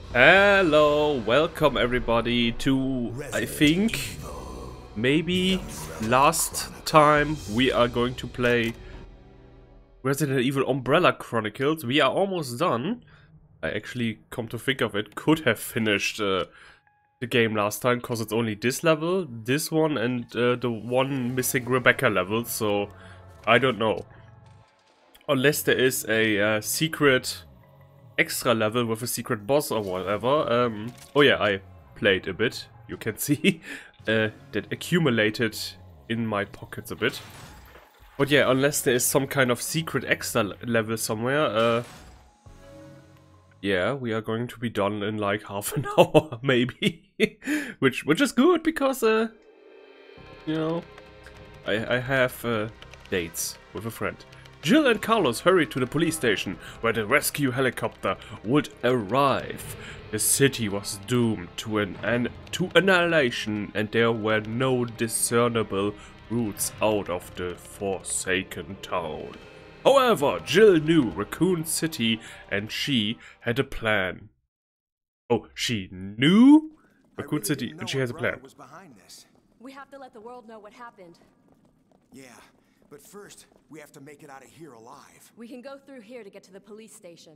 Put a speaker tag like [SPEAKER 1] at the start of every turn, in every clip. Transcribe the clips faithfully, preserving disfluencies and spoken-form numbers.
[SPEAKER 1] Hello, welcome everybody to, I think, maybe last time we are going to play Resident Evil Umbrella Chronicles. We are almost done. I actually, come to think of it, could have finished uh, the game last time, because it's only this level, this one, and uh, the one missing Rebecca level, so I don't know. Unless there is a uh, secret extra level with a secret boss or whatever. Um, oh yeah, I played a bit, you can see. uh, that accumulated in my pockets a bit. But yeah, unless there is some kind of secret extra level somewhere, uh, yeah, we are going to be done in like half an hour, maybe. which which is good, because, uh, you know, I, I have uh, dates with a friend. Jill and Carlos hurried to the police station, where the rescue helicopter would arrive. The city was doomed to an, an to annihilation, and there were no discernible routes out of the forsaken town. However, Jill knew Raccoon City, and she had a plan. Oh, she knew Raccoon City, and she has a plan.
[SPEAKER 2] We have to let the world know what happened.
[SPEAKER 3] Yeah. But first, we have to make it out of here alive.
[SPEAKER 2] We can go through here to get to the police station.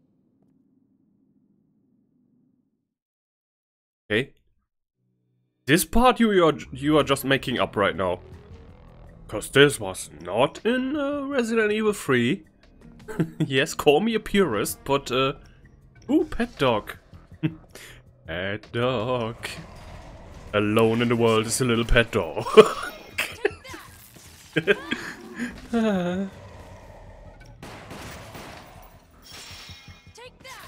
[SPEAKER 1] Okay. This part you are you are just making up right now. Cause this was not in uh, Resident Evil three. Yes, call me a purist, but uh ooh, pet dog. Pet dog. Alone in the world is a little pet dog. uh.
[SPEAKER 2] Take that.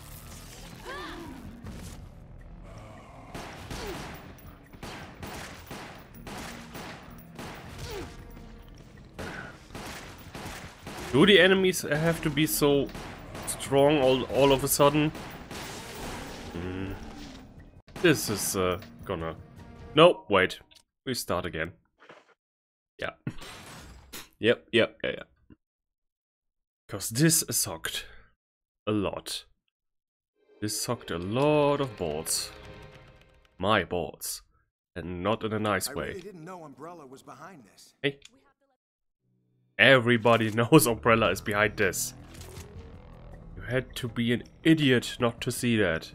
[SPEAKER 1] Do the enemies have to be so strong all, all of a sudden? Mm. This is uh, gonna... No, wait. We start again. Yeah. Yep, yep, yeah, yeah. Because this sucked a lot. This sucked a lot of balls. My balls. And not in a nice
[SPEAKER 3] I
[SPEAKER 1] way.
[SPEAKER 3] really didn't know Umbrella was behind this.
[SPEAKER 1] Hey. Everybody knows Umbrella is behind this. You had to be an idiot not to see that.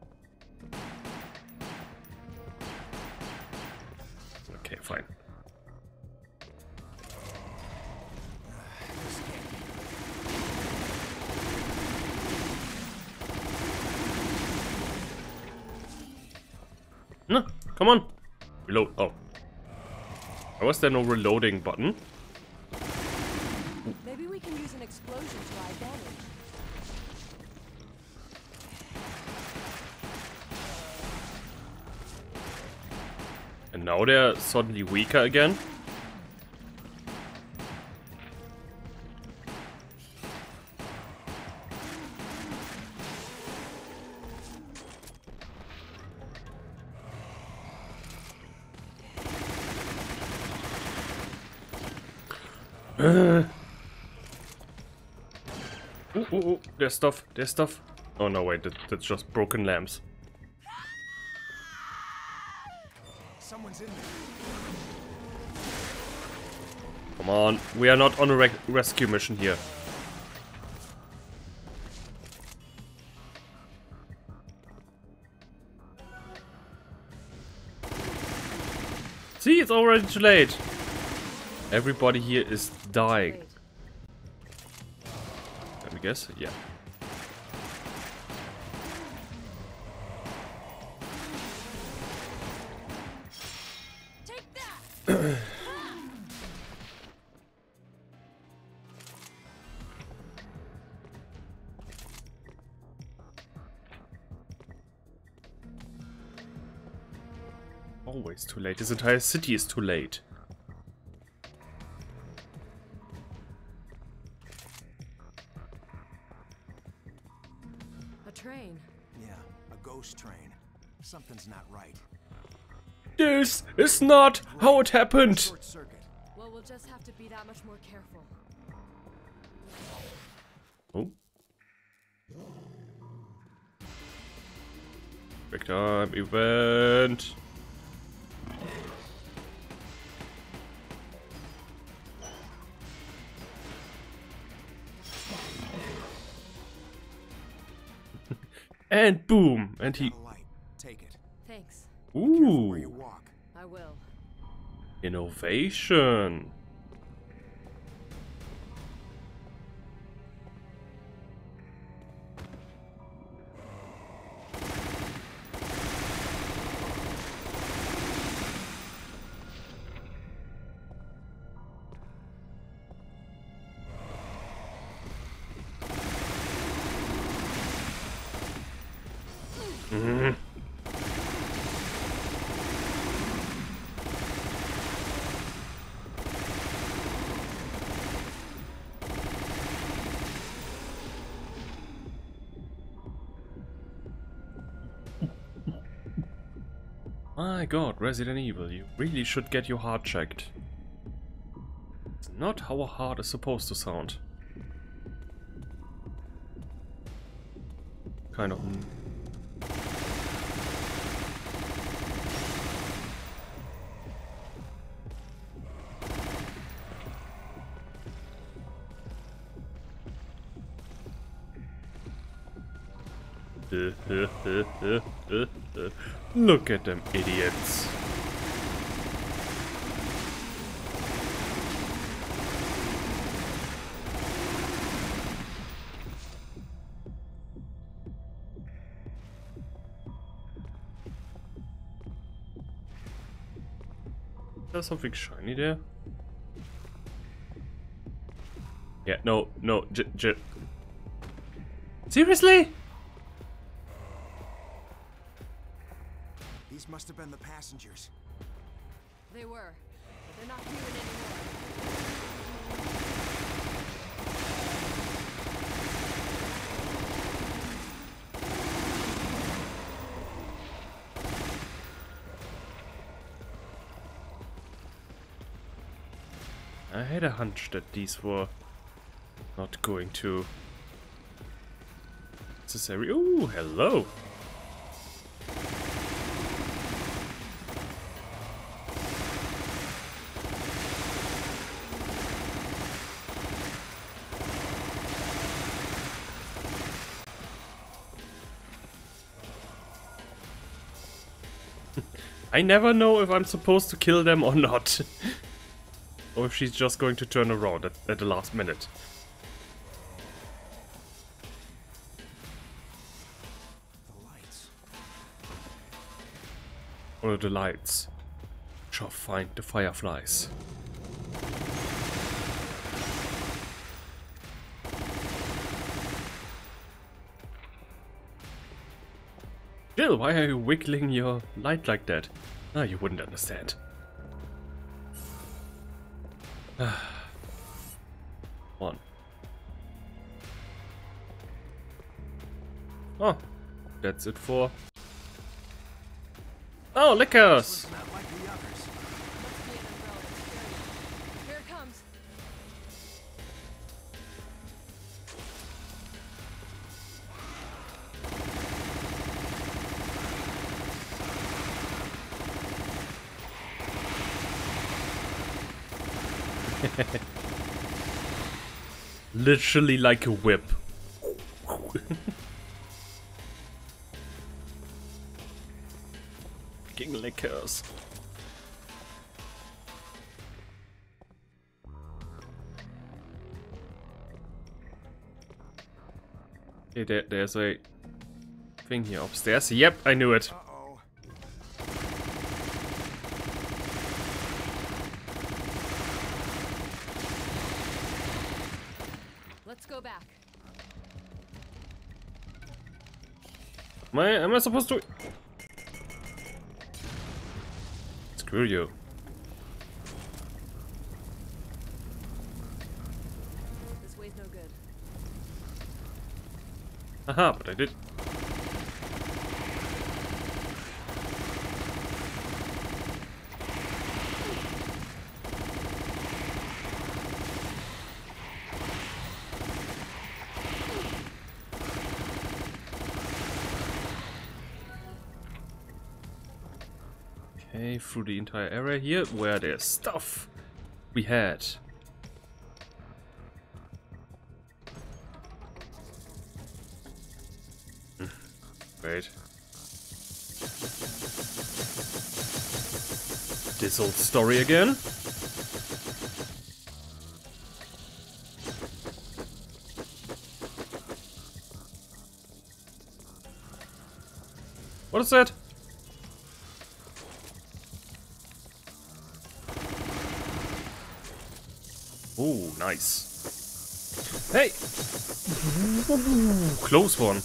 [SPEAKER 1] Okay, fine. No, come on. Reload. Oh. Why was there no reloading button?
[SPEAKER 2] Maybe we can use an explosion to our advantage.
[SPEAKER 1] And now they're suddenly weaker again? Uh. Ooh, ooh, ooh, there's stuff, there's stuff. Oh no, wait, that, that's just broken lamps.
[SPEAKER 3] Someone's in there.
[SPEAKER 1] Come on, we are not on a re rescue mission here. See, it's already too late. Everybody here is dying. Let me guess, yeah.
[SPEAKER 2] Take that.
[SPEAKER 1] Always too late. This entire city is too late.
[SPEAKER 2] A train.
[SPEAKER 3] Yeah, a ghost train. Something's not right.
[SPEAKER 1] This is not how it happened.
[SPEAKER 3] Short circuit.
[SPEAKER 2] Well, we'll just have to be that much more careful.
[SPEAKER 1] Oh. Quick time event. And boom! And he.
[SPEAKER 3] Got a light. Take it.
[SPEAKER 2] Thanks.
[SPEAKER 3] Careful where you
[SPEAKER 1] Ooh!
[SPEAKER 3] walk.
[SPEAKER 2] I will.
[SPEAKER 1] Innovation. Mhm. My god, Resident Evil, you really should get your heart checked. It's not how a heart is supposed to sound. Kind of. Look at them idiots. There's something shiny there. Yeah, no, no, j j. Seriously?
[SPEAKER 3] These must have been the passengers.
[SPEAKER 2] They were. But they're not human anymore.
[SPEAKER 1] I had a hunch that these were not going to necessary. Ooh, hello. I never know if I'm supposed to kill them or not. Or if she's just going to turn around at, at the last minute.
[SPEAKER 3] The lights.
[SPEAKER 1] Or the lights shall find the fireflies. Jill, why are you wiggling your light like that? Ah, you wouldn't understand. One. Oh, that's it for... Oh, liquors!
[SPEAKER 3] It's not like the others.
[SPEAKER 2] Must be an umbrella experience. Here it comes.
[SPEAKER 1] Literally like a whip. King liquors. Okay, there, there's a thing here upstairs. Yep, I knew it.
[SPEAKER 3] Uh-oh.
[SPEAKER 2] Let's go back.
[SPEAKER 1] Am I, am I supposed to... Screw you.
[SPEAKER 2] This way's no good.
[SPEAKER 1] Haha, but I did. Okay, through the entire area here, where there's stuff we had. Hm. Wait. This old story again. What is that? Oh, nice. Hey! Ooh, close one.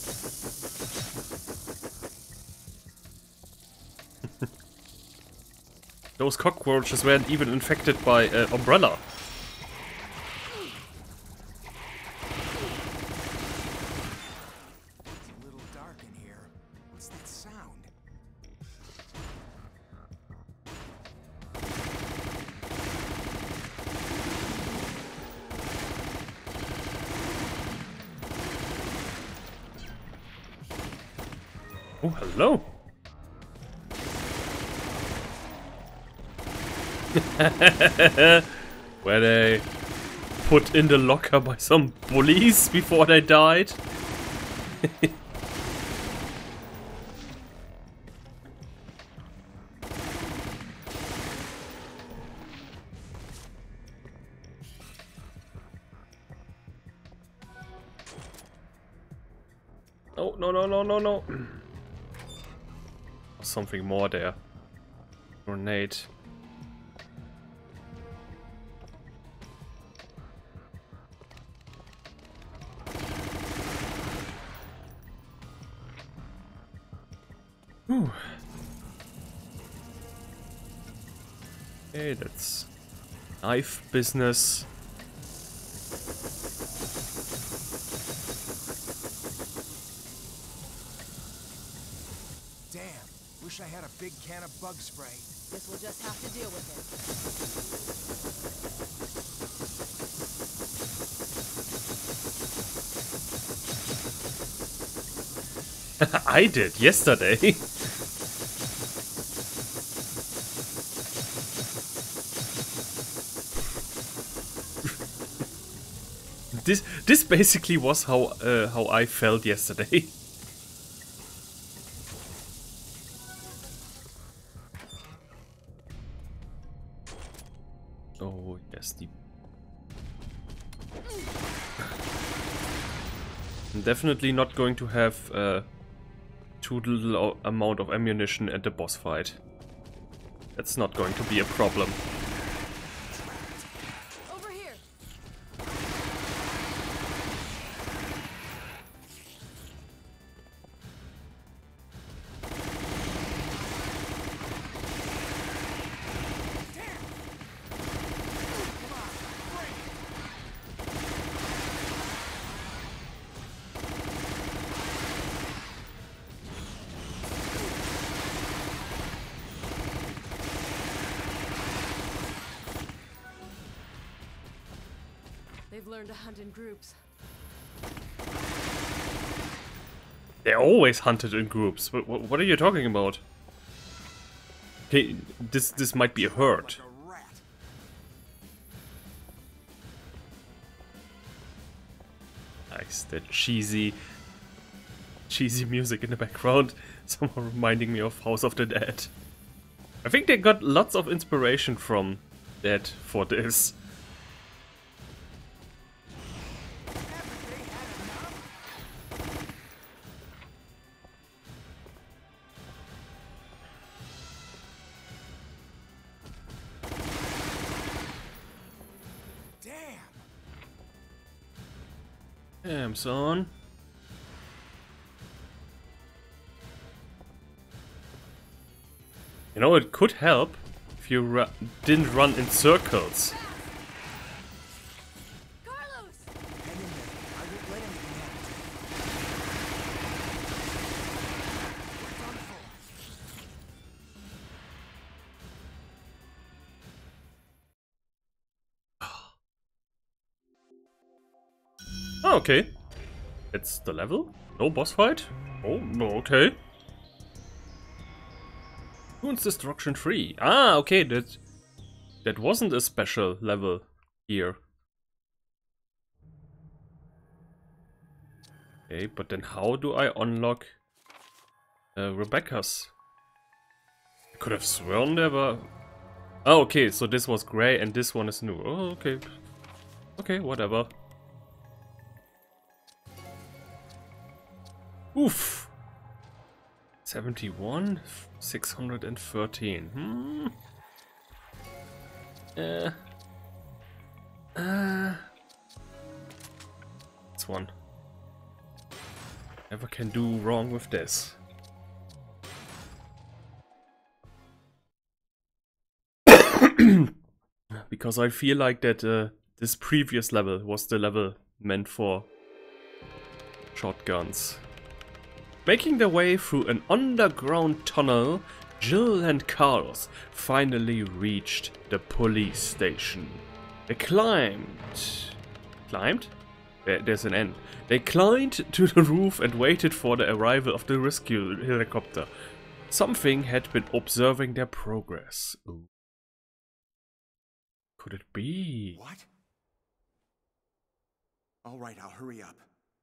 [SPEAKER 1] Those cockroaches weren't even infected by uh, Umbrella.
[SPEAKER 3] It's a little dark in here. What's that sound?
[SPEAKER 1] Oh, hello. Were they put in the locker by some bullies before they died? Oh, no, no, no, no, no. Something more there. Grenade. Whew. Okay, that's knife business.
[SPEAKER 3] Damn, wish I had a big can of bug spray.
[SPEAKER 2] Guess we'll just have to deal with it.
[SPEAKER 1] I did yesterday. this this basically was how uh, how I felt yesterday. Oh yes, the I'm definitely not going to have uh, too little amount of ammunition at the boss fight. That's not going to be a problem.
[SPEAKER 2] Over here. They've learned to hunt in groups.
[SPEAKER 1] They're always hunted in groups. What, what, what are you talking about? Okay, this this might be a herd.
[SPEAKER 3] Like a rat.
[SPEAKER 1] Nice, that cheesy, cheesy music in the background. Somehow reminding me of House of the Dead. I think they got lots of inspiration from that for this.
[SPEAKER 3] Haven't they had enough? Damn.
[SPEAKER 1] Damn, son. You know, it could help if you ru didn't run in circles.
[SPEAKER 2] Carlos!
[SPEAKER 3] Hang in there. I won't let anything happen. We're done for.
[SPEAKER 1] Oh, okay. It's the level? No boss fight? Oh, no, okay. Moon's Destruction three. Ah, okay, that that wasn't a special level here. Okay, but then how do I unlock uh, Rebecca's? I could have sworn there were... Oh, okay, so this was grey and this one is new. Oh, okay. Okay, whatever. Oof. seventy-one, six hundred thirteen. Hmm. Uh. Uh. This one. Never can do wrong with this. Because I feel like that uh, this previous level was the level meant for shotguns. Making their way through an underground tunnel, Jill and Carlos finally reached the police station. They climbed... Climbed? There, there's an end. They climbed to the roof and waited for the arrival of the rescue helicopter. Something had been observing their progress. Ooh. Could it be?
[SPEAKER 3] What? All right, I'll hurry up.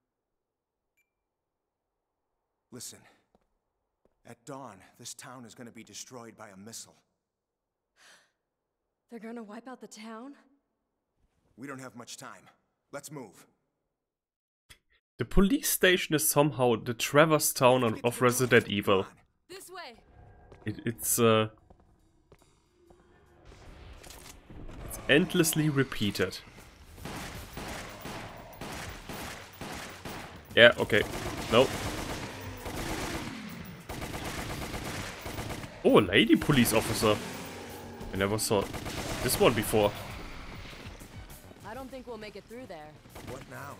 [SPEAKER 3] Listen. At dawn, this town is going to be destroyed by a missile.
[SPEAKER 2] They're gonna wipe out the town?
[SPEAKER 3] We don't have much time. Let's move.
[SPEAKER 1] The police station is somehow the Traverse town of, of Resident Evil.
[SPEAKER 2] This way.
[SPEAKER 1] It, it's uh, it's endlessly repeated. Yeah, okay. No. Oh, a lady police officer. I never saw this one before.
[SPEAKER 2] I don't think we'll make it through there.
[SPEAKER 3] What now?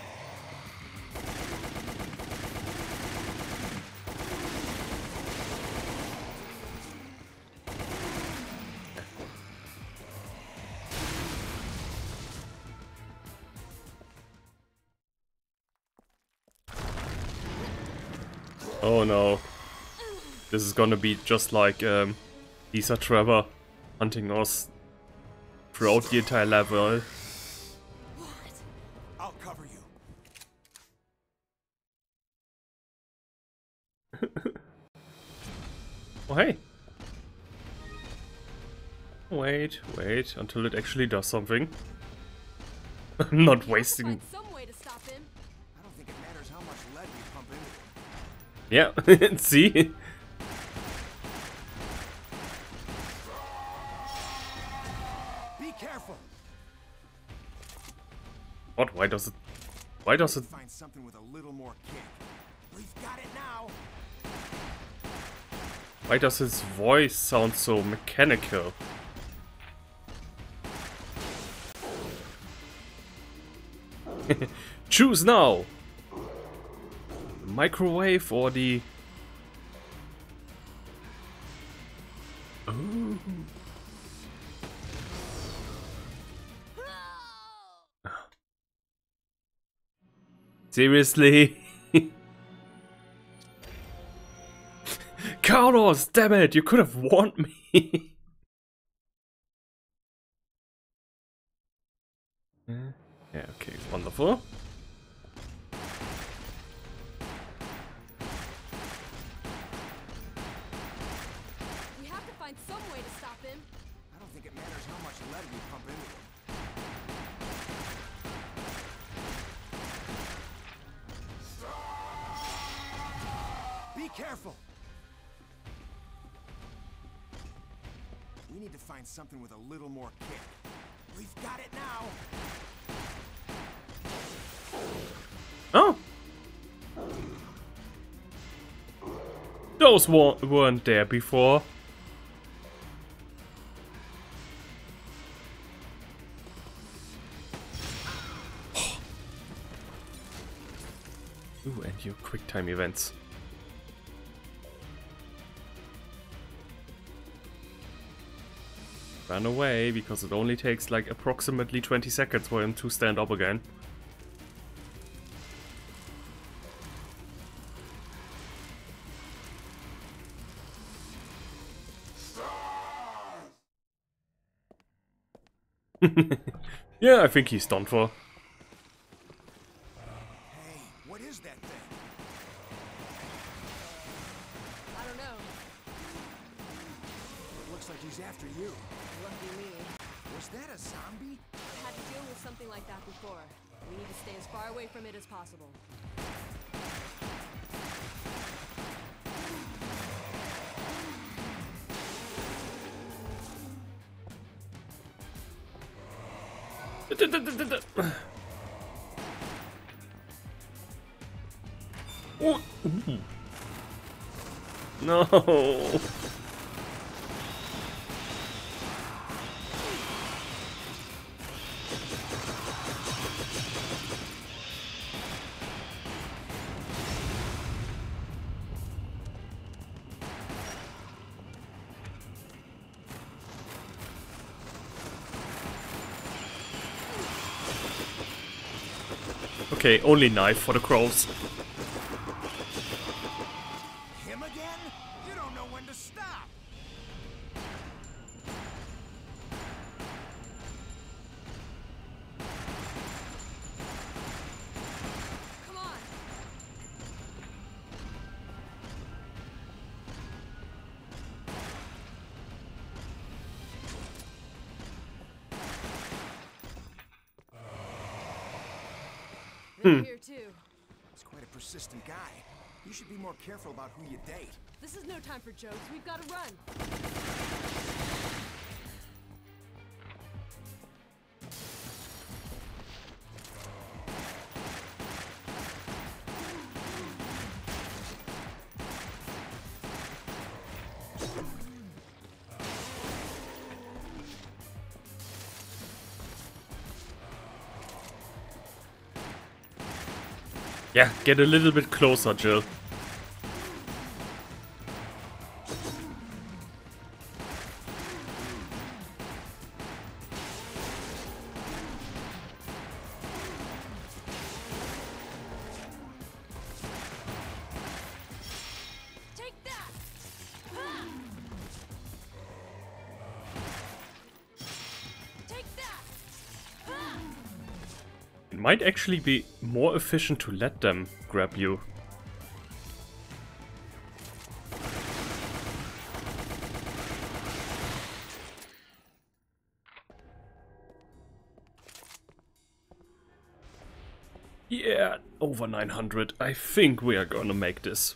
[SPEAKER 1] Oh no. This is gonna be just like um, Lisa Trevor hunting us throughout the entire level.
[SPEAKER 3] I'll cover you.
[SPEAKER 1] Oh hey. Wait, wait, until it actually does something. I'm not wasting...
[SPEAKER 2] Find some way to stop him.
[SPEAKER 3] I don't think it matters how much lead we pump into him.
[SPEAKER 1] Yeah, see?
[SPEAKER 3] Be careful.
[SPEAKER 1] What? Why does it... Why does it...
[SPEAKER 3] Find something with a little more kick. We've got it now.
[SPEAKER 1] Why does his voice sound so mechanical? Choose now! The microwave or the... Ooh. Seriously? Carlos, damn it, you could have warned me. Yeah, okay, wonderful.
[SPEAKER 2] We have to find some way to stop him.
[SPEAKER 3] I don't think it matters how much lead we pump into him. Be careful. We need to find something with a little more kick. We've got it now.
[SPEAKER 1] Oh! Those wa weren't there before. Ooh, and your quick time events. Run away, because it only takes like approximately twenty seconds for him to stand up again. Yeah, I think he's done for.
[SPEAKER 3] Hey, what is that thing?
[SPEAKER 2] I don't know.
[SPEAKER 3] Looks like he's after you.
[SPEAKER 2] Lucky me.
[SPEAKER 3] Was that a zombie?
[SPEAKER 2] I've had to deal with something like that before. We need to stay as far away from it as possible.
[SPEAKER 1] Oh. No. Okay, only knife for the crows.
[SPEAKER 3] Him again? You don't know when to stop.
[SPEAKER 2] Come on. They're here too.
[SPEAKER 3] He's quite a persistent guy. You should be more careful about who you date.
[SPEAKER 2] This is no time for jokes. We've got to run.
[SPEAKER 1] Yeah, get a little bit closer, Jill.
[SPEAKER 2] Take that. Ah! Take that. Ah!
[SPEAKER 1] It might actually be more efficient to let them grab you. Yeah, over nine hundred. I think we are gonna make this.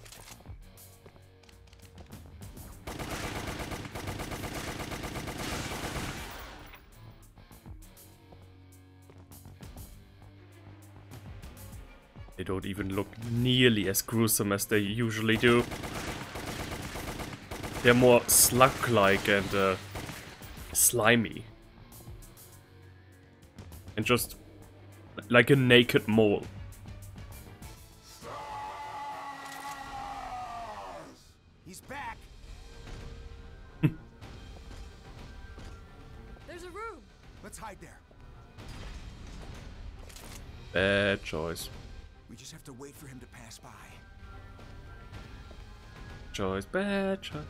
[SPEAKER 1] They don't even look nearly as gruesome as they usually do. They're more slug-like and uh, slimy. And just like a naked mole.
[SPEAKER 3] He's back.
[SPEAKER 2] There's a room.
[SPEAKER 3] Let's hide there.
[SPEAKER 1] Bad choice.
[SPEAKER 3] We just have to wait for him to pass by.
[SPEAKER 1] Choice, bad choice.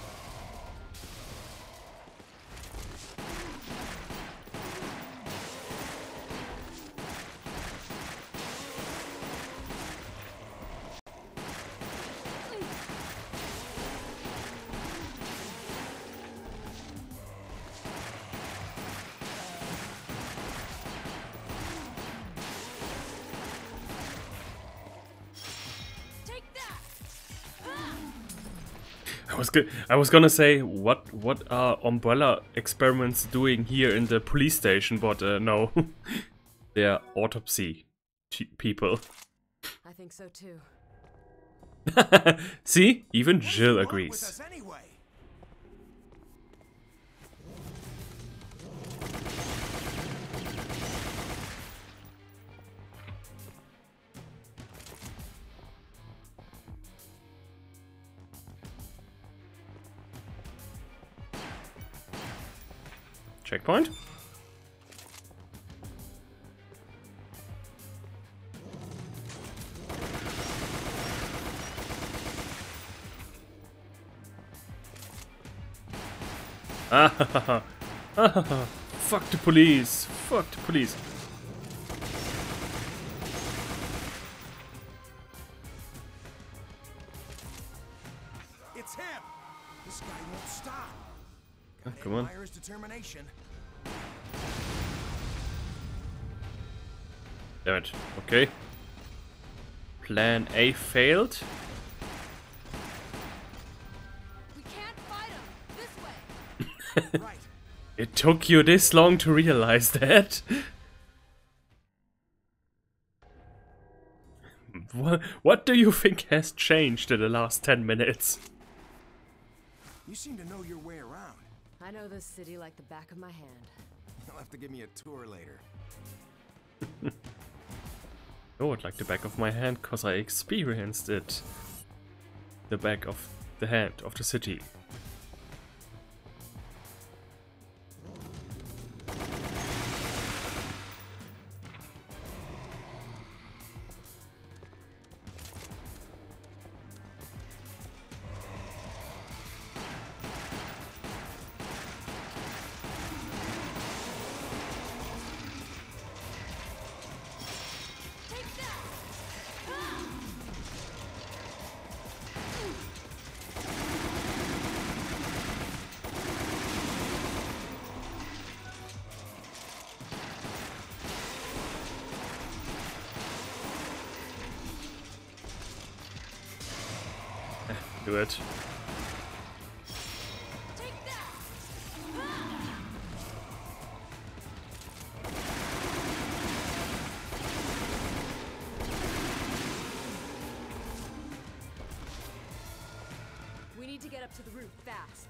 [SPEAKER 2] Take that. Ah!
[SPEAKER 1] I was go I was gonna say what what are Umbrella experiments doing here in the police station, but uh, no, they're autopsy people.
[SPEAKER 2] I think so too.
[SPEAKER 1] See, even
[SPEAKER 3] What does he
[SPEAKER 1] Jill
[SPEAKER 3] want with
[SPEAKER 1] agrees.
[SPEAKER 3] us anyway?
[SPEAKER 1] Checkpoint. Fuck the police. Fuck the police.
[SPEAKER 3] It's him. This guy won't stop.
[SPEAKER 1] Oh, come on.
[SPEAKER 3] Admire his determination.
[SPEAKER 1] Damn it. Okay. Plan A failed.
[SPEAKER 2] We can't fight him. This way.
[SPEAKER 3] Right.
[SPEAKER 1] It took you this long to realize that? What, what do you think has changed in the last ten minutes?
[SPEAKER 3] You seem to know your way around.
[SPEAKER 2] I know this city like the back of my hand.
[SPEAKER 3] You'll have to give me a tour later.
[SPEAKER 1] Oh, it's like the back of my hand, cause I experienced it. The back of the hand of the city. Do it.
[SPEAKER 2] Take that. We need to get up to the roof fast.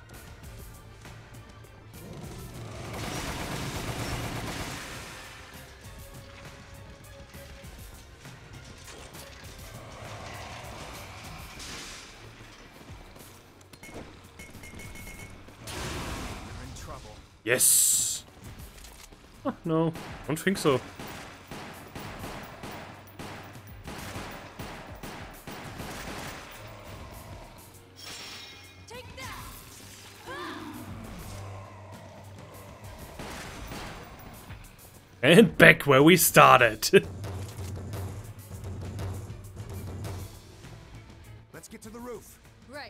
[SPEAKER 1] Yes! Oh, no, don't think so.
[SPEAKER 2] Take that.
[SPEAKER 1] And back where we started.
[SPEAKER 3] Let's get to the roof.
[SPEAKER 2] Right.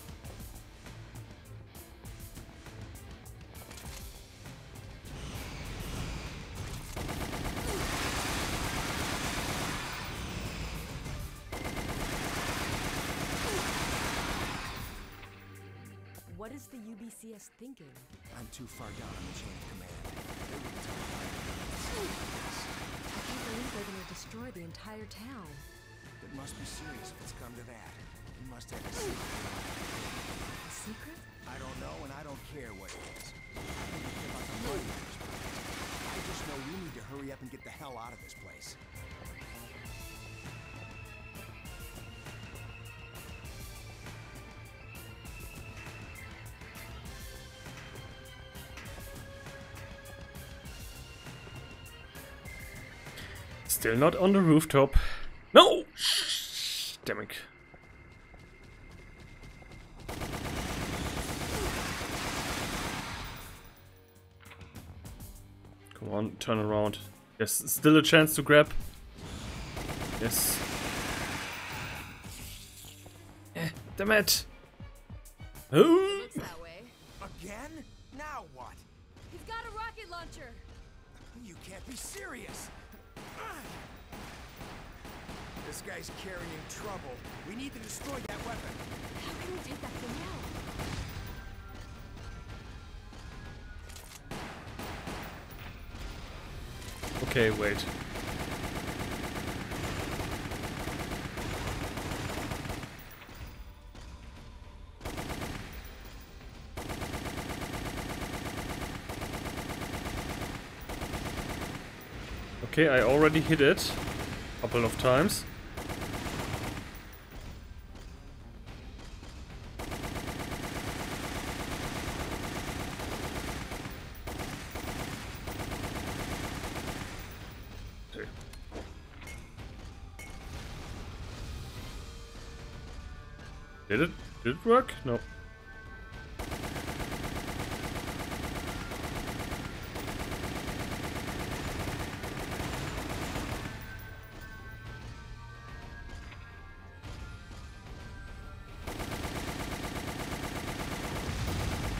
[SPEAKER 2] What is the U B C S thinking?
[SPEAKER 3] I'm too far down on the chain of command.
[SPEAKER 2] I can't believe they're gonna destroy the entire town.
[SPEAKER 3] It must be serious if it's come to that. We must have a secret.
[SPEAKER 2] A secret?
[SPEAKER 3] I don't know, and I don't care what it is. I don't care about the money in this place. I just know we need to hurry up and get the hell out of this place.
[SPEAKER 1] Still not on the rooftop. No! Damn it. Come on, turn around. There's still a chance to grab. Yes. Eh, damn it. Oh.
[SPEAKER 2] Looks that way.
[SPEAKER 3] Again? Now what?
[SPEAKER 2] He's got a rocket launcher.
[SPEAKER 3] You can't be serious. This guy's carrying trouble. We need to destroy that weapon.
[SPEAKER 2] How can we take that thing out?
[SPEAKER 1] Okay, wait. Okay, I already hit it a couple of times. Okay. Did it? Did it work? No.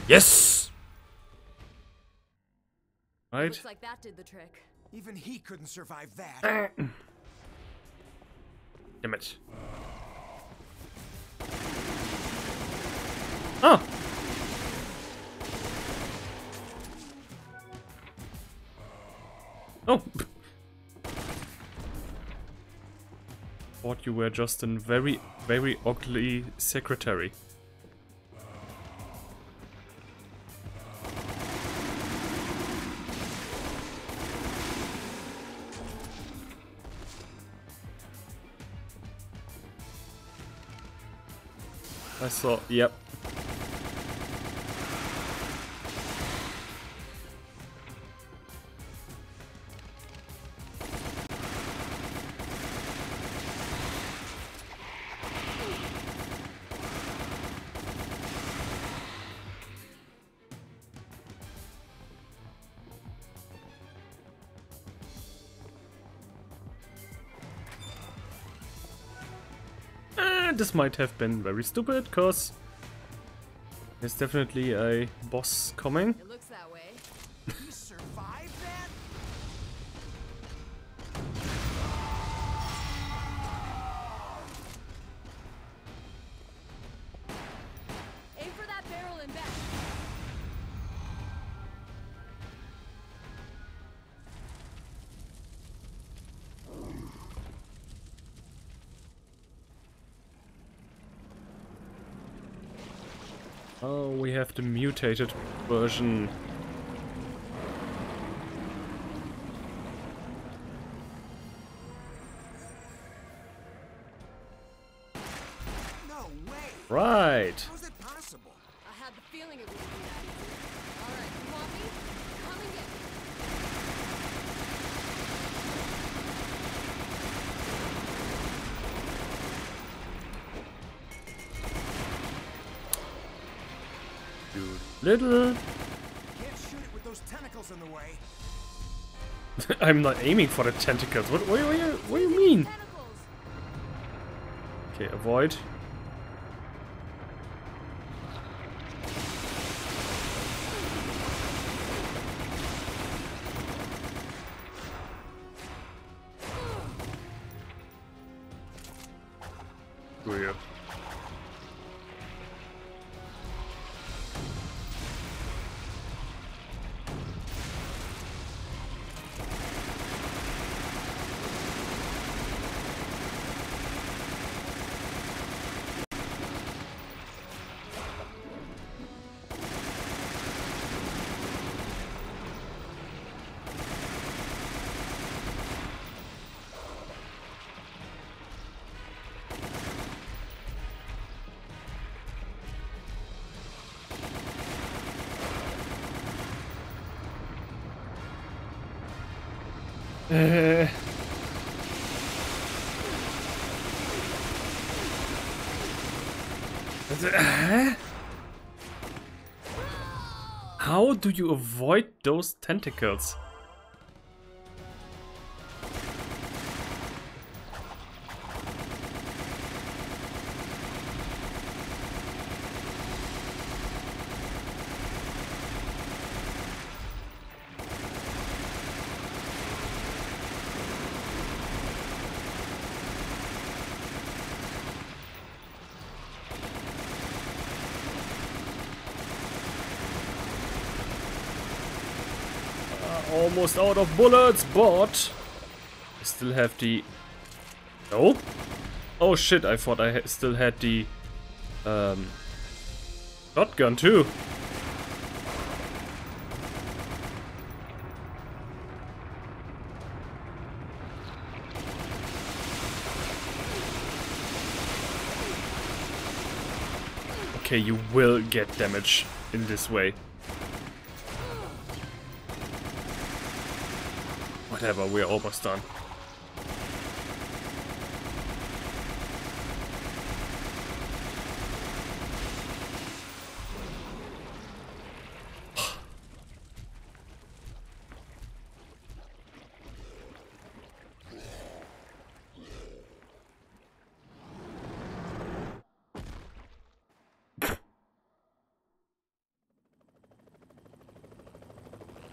[SPEAKER 1] Yes! Right?
[SPEAKER 2] Looks like that did the trick.
[SPEAKER 3] Even he couldn't survive that.
[SPEAKER 1] Damn it. Oh! Oh! Thought you were just a very, very ugly secretary. I saw, yep. This might have been very stupid, because there's definitely a boss coming.
[SPEAKER 2] It looks that way.
[SPEAKER 3] He survived that?
[SPEAKER 2] Aim for that barrel and back.
[SPEAKER 1] Oh, we have the mutated version.
[SPEAKER 3] No way.
[SPEAKER 1] Right.
[SPEAKER 3] How is it possible?
[SPEAKER 2] I had the feeling it wouldn't be that easy. All right, you want me? Come and get me.
[SPEAKER 1] Dude. Little.
[SPEAKER 3] Can't shoot it with those tentacles in the way.
[SPEAKER 1] I'm not aiming for the tentacles. What, what, what, do you, what do you mean?
[SPEAKER 2] Tentacles.
[SPEAKER 1] Okay, avoid. Weird. Uh. Uh? How do you avoid those tentacles? Almost out of bullets, but I still have the... No? Oh shit, I thought I ha still had the um, shotgun too. Okay, you will get damage in this way. Whatever, we're almost done.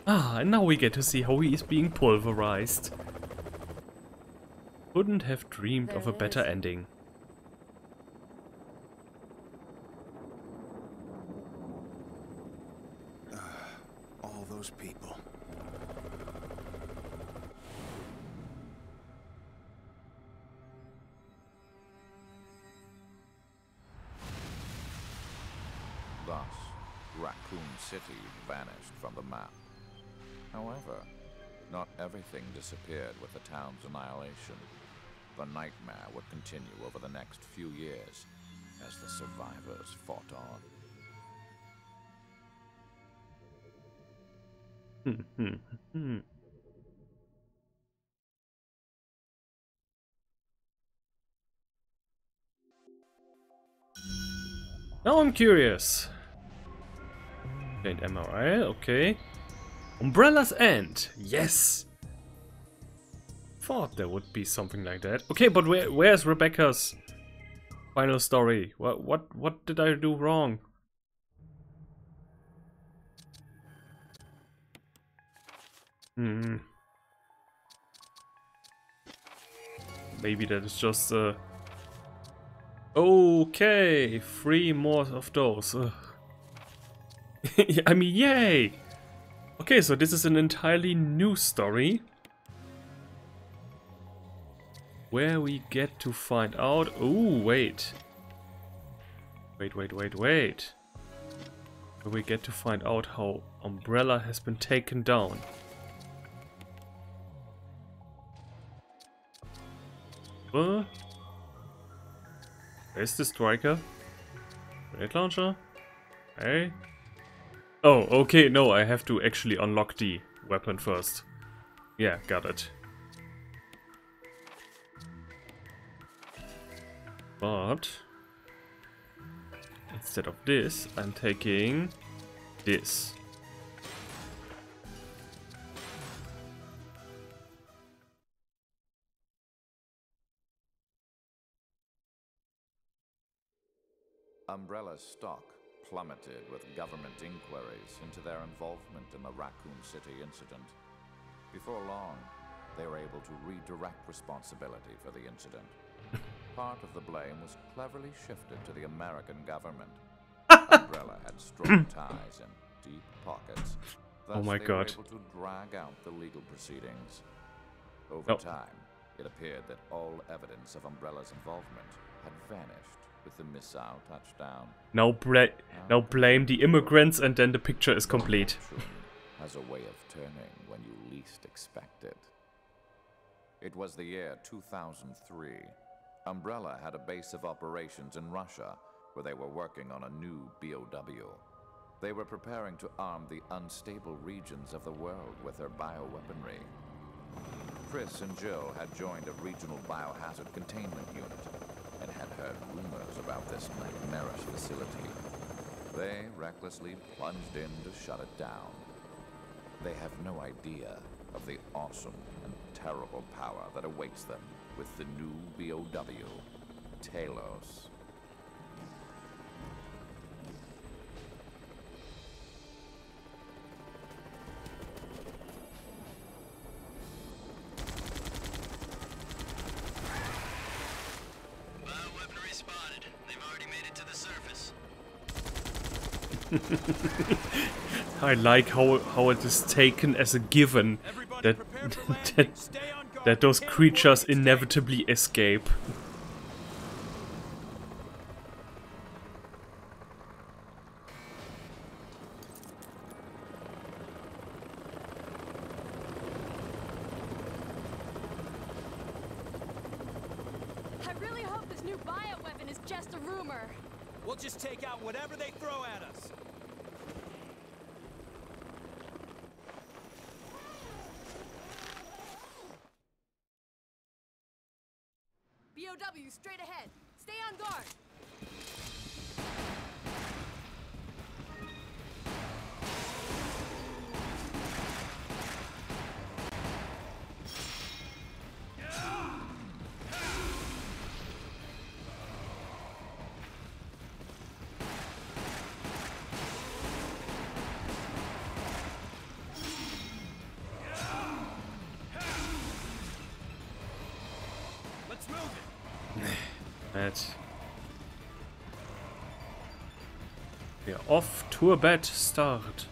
[SPEAKER 1] Ah, and now we get to see how he is being pulverized. Couldn't have dreamed
[SPEAKER 2] There
[SPEAKER 1] of a
[SPEAKER 2] it
[SPEAKER 1] better
[SPEAKER 2] is.
[SPEAKER 1] ending.
[SPEAKER 3] All those people.
[SPEAKER 4] Thus, Raccoon City vanished from the map. However, not everything disappeared with the town's annihilation. The nightmare would continue over the next few years as the survivors fought on.
[SPEAKER 1] Hmm, hmm, hmm. Now I'm curious. Gained M R I, okay. Umbrella's End, yes! Thought there would be something like that. Okay, but where where's Rebecca's final story? What what what did I do wrong? Hmm. Maybe that is just uh okay, three more of those. Ugh. I mean, yay! Okay, so this is an entirely new story. Where we get to find out... Oh, wait. Wait, wait, wait, wait. Where we get to find out how Umbrella has been taken down. Uh, where's the striker? Grenade launcher? Hey. Oh, okay, no, I have to actually unlock the weapon first. Yeah, got it. But instead of this, I'm taking this.
[SPEAKER 4] Umbrella's stock plummeted with government inquiries into their involvement in the Raccoon City incident. Before long, they were able to redirect responsibility for the incident. Part of the blame was cleverly shifted to the American government. Umbrella had strong ties and deep pockets. Thus
[SPEAKER 1] Oh my
[SPEAKER 4] they
[SPEAKER 1] God.
[SPEAKER 4] were able to drag out the legal proceedings. Over
[SPEAKER 1] Oh.
[SPEAKER 4] time, it appeared that all evidence of Umbrella's involvement had vanished with the missile touchdown.
[SPEAKER 1] Now, bla now blame the immigrants and then the picture is complete.
[SPEAKER 4] Fortune has a way of turning when you least expect it. It was the year two thousand three. Umbrella had a base of operations in Russia where they were working on a new B O W. They were preparing to arm the unstable regions of the world with their bioweaponry. Chris and Jill had joined a regional biohazard containment unit and had heard rumors about this nightmarish facility. They recklessly plunged in to shut it down. They have no idea of the awesome and terrible power that awaits them with the new B O W, Talos.
[SPEAKER 5] Bioweaponry spotted. They've already made it to the surface.
[SPEAKER 1] I like how how it is taken as a given
[SPEAKER 3] Everybody
[SPEAKER 1] that
[SPEAKER 3] prepare for landing.
[SPEAKER 1] that,
[SPEAKER 3] Stay on guard.
[SPEAKER 1] that those
[SPEAKER 3] Can't
[SPEAKER 1] creatures
[SPEAKER 3] avoid it.
[SPEAKER 1] inevitably escape.
[SPEAKER 2] I really hope this new bioweapon is just a rumor.
[SPEAKER 3] We'll just take out whatever they throw at us.
[SPEAKER 2] B O W straight ahead. Stay on guard.
[SPEAKER 3] Let's move it.
[SPEAKER 1] That. We are off to a bad start.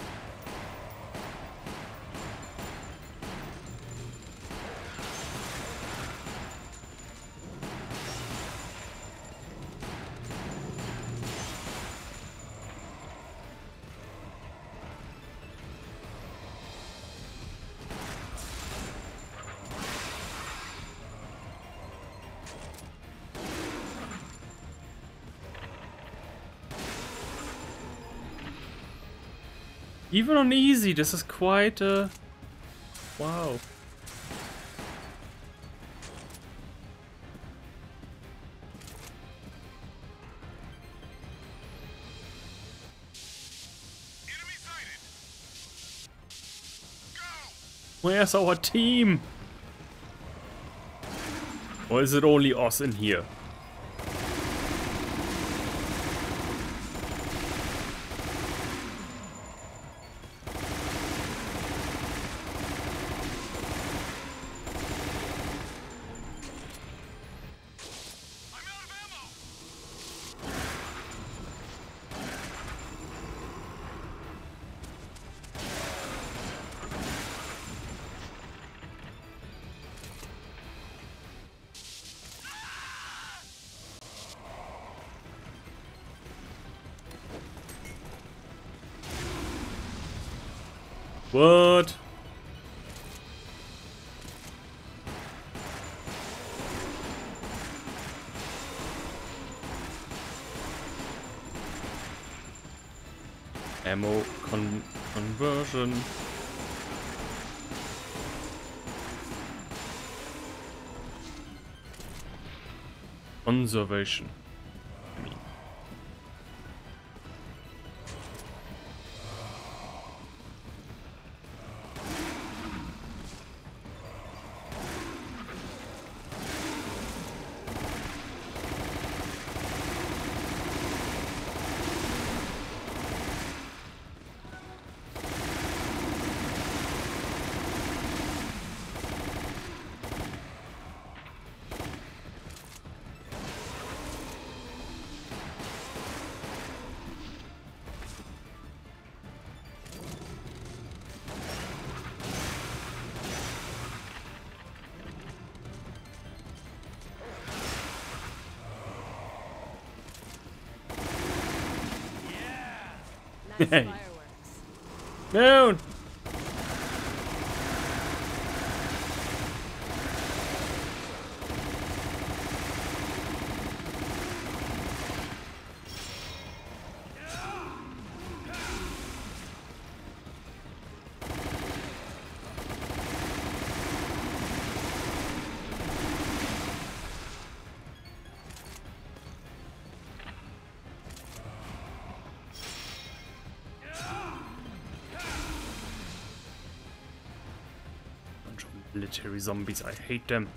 [SPEAKER 1] Even on easy, this is quite a... Wow.
[SPEAKER 3] Enemy sighted. Go.
[SPEAKER 1] Where's our team? Or is it only us in here? What? Ammo con conversion. Conservation. I mean.
[SPEAKER 2] Nice
[SPEAKER 1] Hey.
[SPEAKER 2] fireworks.
[SPEAKER 1] No! Bunch of military zombies, I hate them.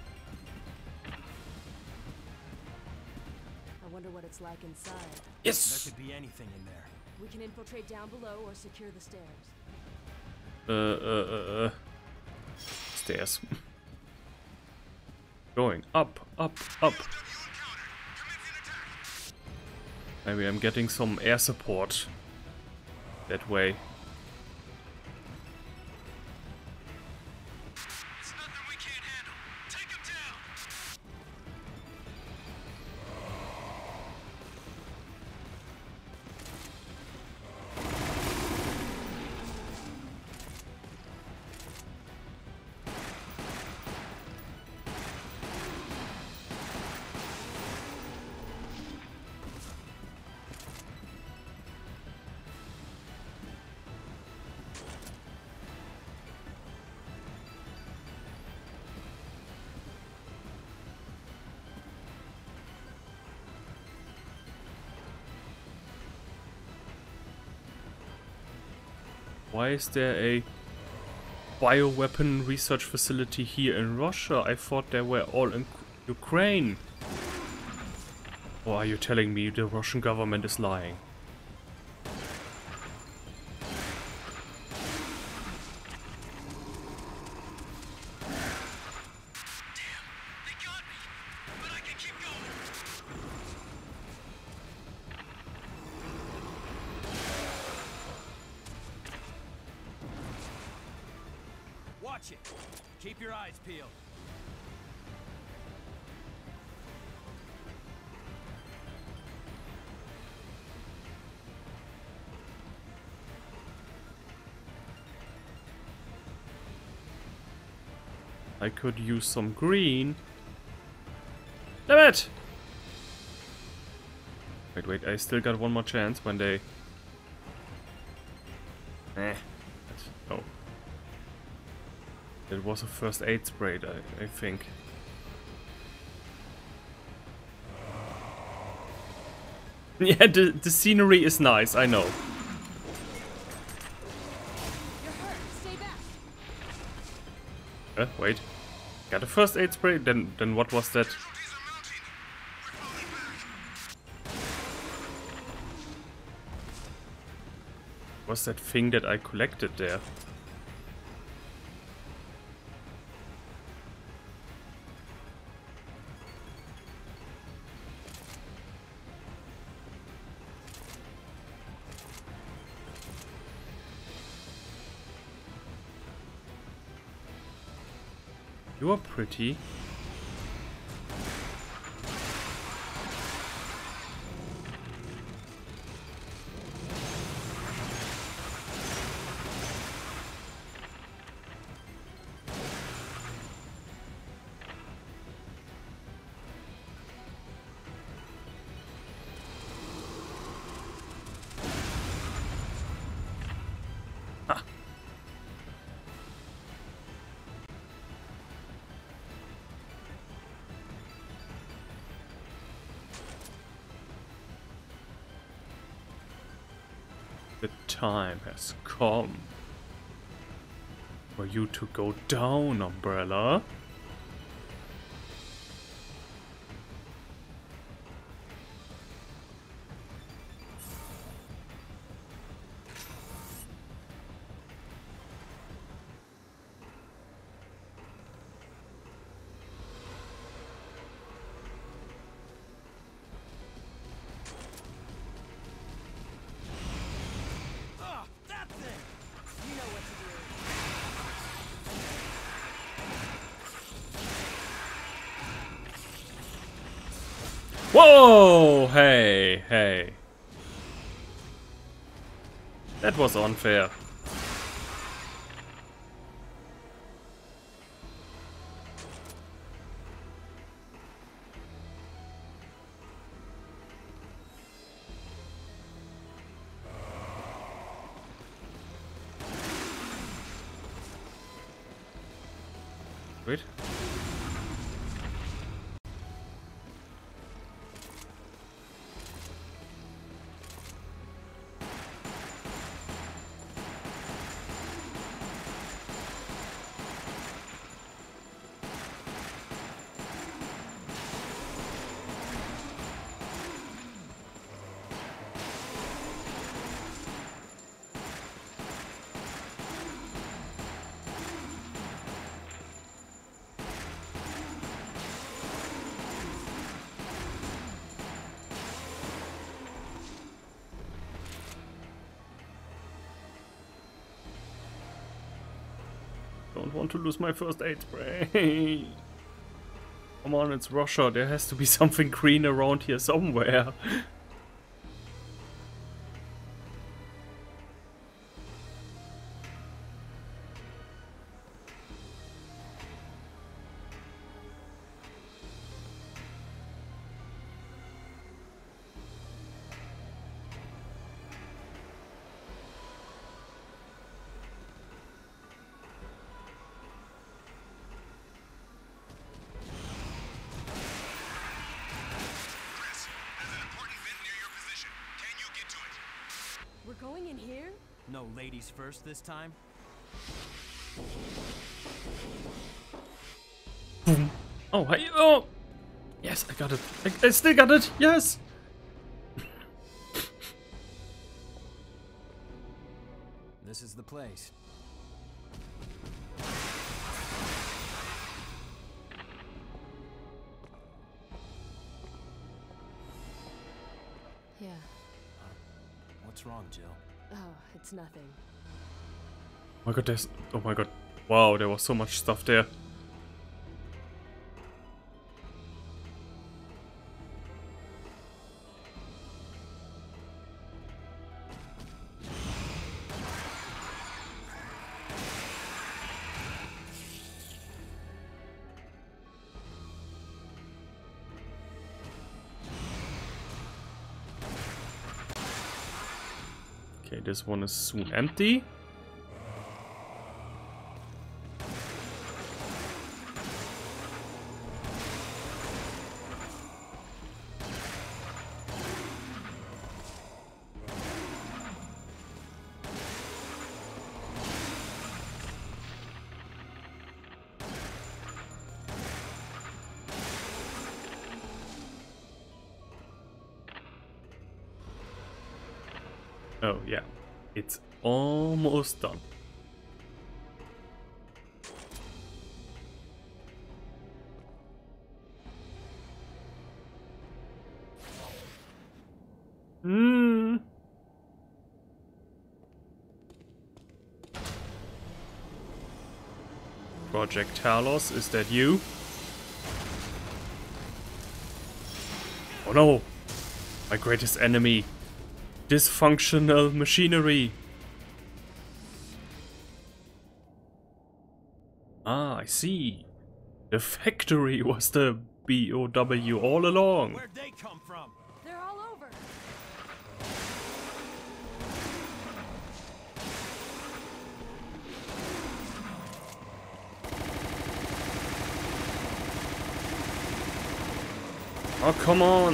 [SPEAKER 2] I wonder what it's like inside.
[SPEAKER 3] There
[SPEAKER 1] Yes!
[SPEAKER 3] could be anything in there.
[SPEAKER 2] We can infiltrate down below or secure the stairs.
[SPEAKER 1] Uh, uh, uh, uh. Stairs. Going up, up, up. Maybe I'm getting some air support that way.
[SPEAKER 5] It's nothing we can't handle. Take him down.
[SPEAKER 1] Why is there a bioweapon research facility here in Russia? I thought they were all in Ukraine. Or are you telling me the Russian government is lying?
[SPEAKER 5] They got
[SPEAKER 3] Watch it. Keep your eyes peeled.
[SPEAKER 1] I could use some green. Damn it! Wait, wait, I still got one more chance when they... Eh. Oh. It was a first aid spray, I, I think. Yeah, the, the scenery is nice, I know.
[SPEAKER 2] You're hurt. Stay back.
[SPEAKER 1] Uh, wait. Got a first aid spray? Then then what was that?
[SPEAKER 5] Casualties are mounting. We're falling back.
[SPEAKER 1] Was that thing that I collected there? You are pretty. The time has come for you to go down, Umbrella.
[SPEAKER 3] Ah, that thing! You know what to do.
[SPEAKER 1] Whoa! Hey, hey. That was unfair. Wait. Don't want to lose my first aid spray. Come on, it's Russia. There has to be something green around here somewhere.
[SPEAKER 5] Chris, there's an important vent near your position. Can you get to it?
[SPEAKER 2] We're going in here?
[SPEAKER 3] No ladies first this time.
[SPEAKER 1] Oh, hey, oh! Yes, I got it. I, I still got it. Yes.
[SPEAKER 3] This is the place.
[SPEAKER 2] Yeah.
[SPEAKER 3] What's wrong, Jill?
[SPEAKER 2] Oh, it's nothing.
[SPEAKER 1] Oh my god, there's. Oh my god. Wow, there was so much stuff there. Okay, this one is soon empty. Oh yeah, it's almost done. Hmm. Project Talos, is that you? Oh no! My greatest enemy. Dysfunctional machinery. Ah, I see. The factory was the B O W all along.
[SPEAKER 3] Where'd they come from?
[SPEAKER 2] They're all over.
[SPEAKER 1] Oh, come on.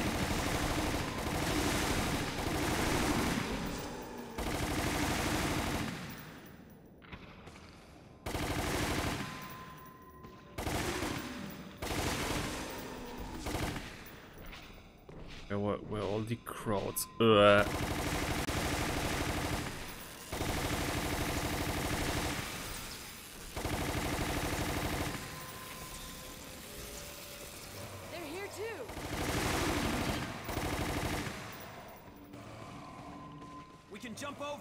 [SPEAKER 1] Where were, where are all the crowds? Ugh.
[SPEAKER 2] They're here too.
[SPEAKER 3] We can jump over.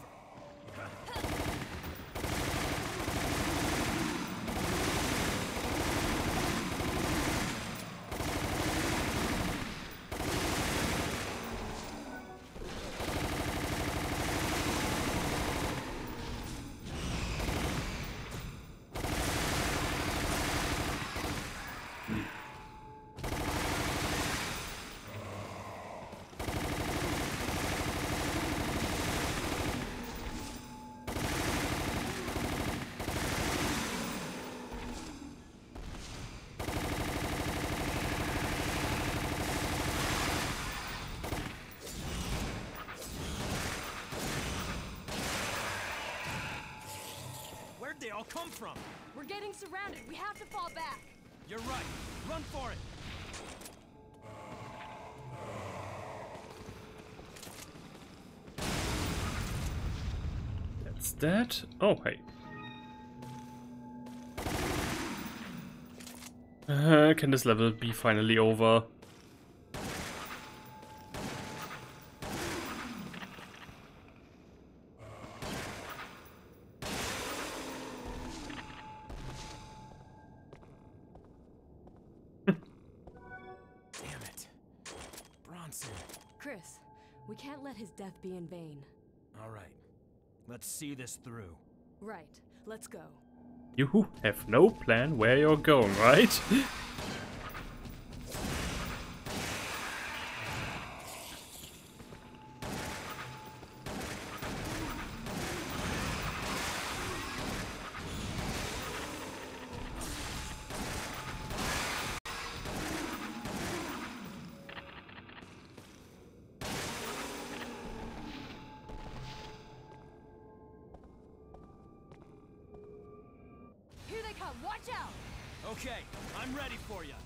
[SPEAKER 3] Where'd they all come from?
[SPEAKER 2] We're getting surrounded. We have to fall back.
[SPEAKER 3] You're right. Run for it.
[SPEAKER 1] That's that. Oh, hey. Uh, can this level be finally over?
[SPEAKER 3] Damn it. Bronson.
[SPEAKER 2] Chris, we can't let his death be in vain.
[SPEAKER 3] All right. Let's see this through.
[SPEAKER 2] Right. Let's go.
[SPEAKER 1] You have no plan where you're going, right?
[SPEAKER 2] Here they come. Watch out.
[SPEAKER 3] Okay, I'm ready for you.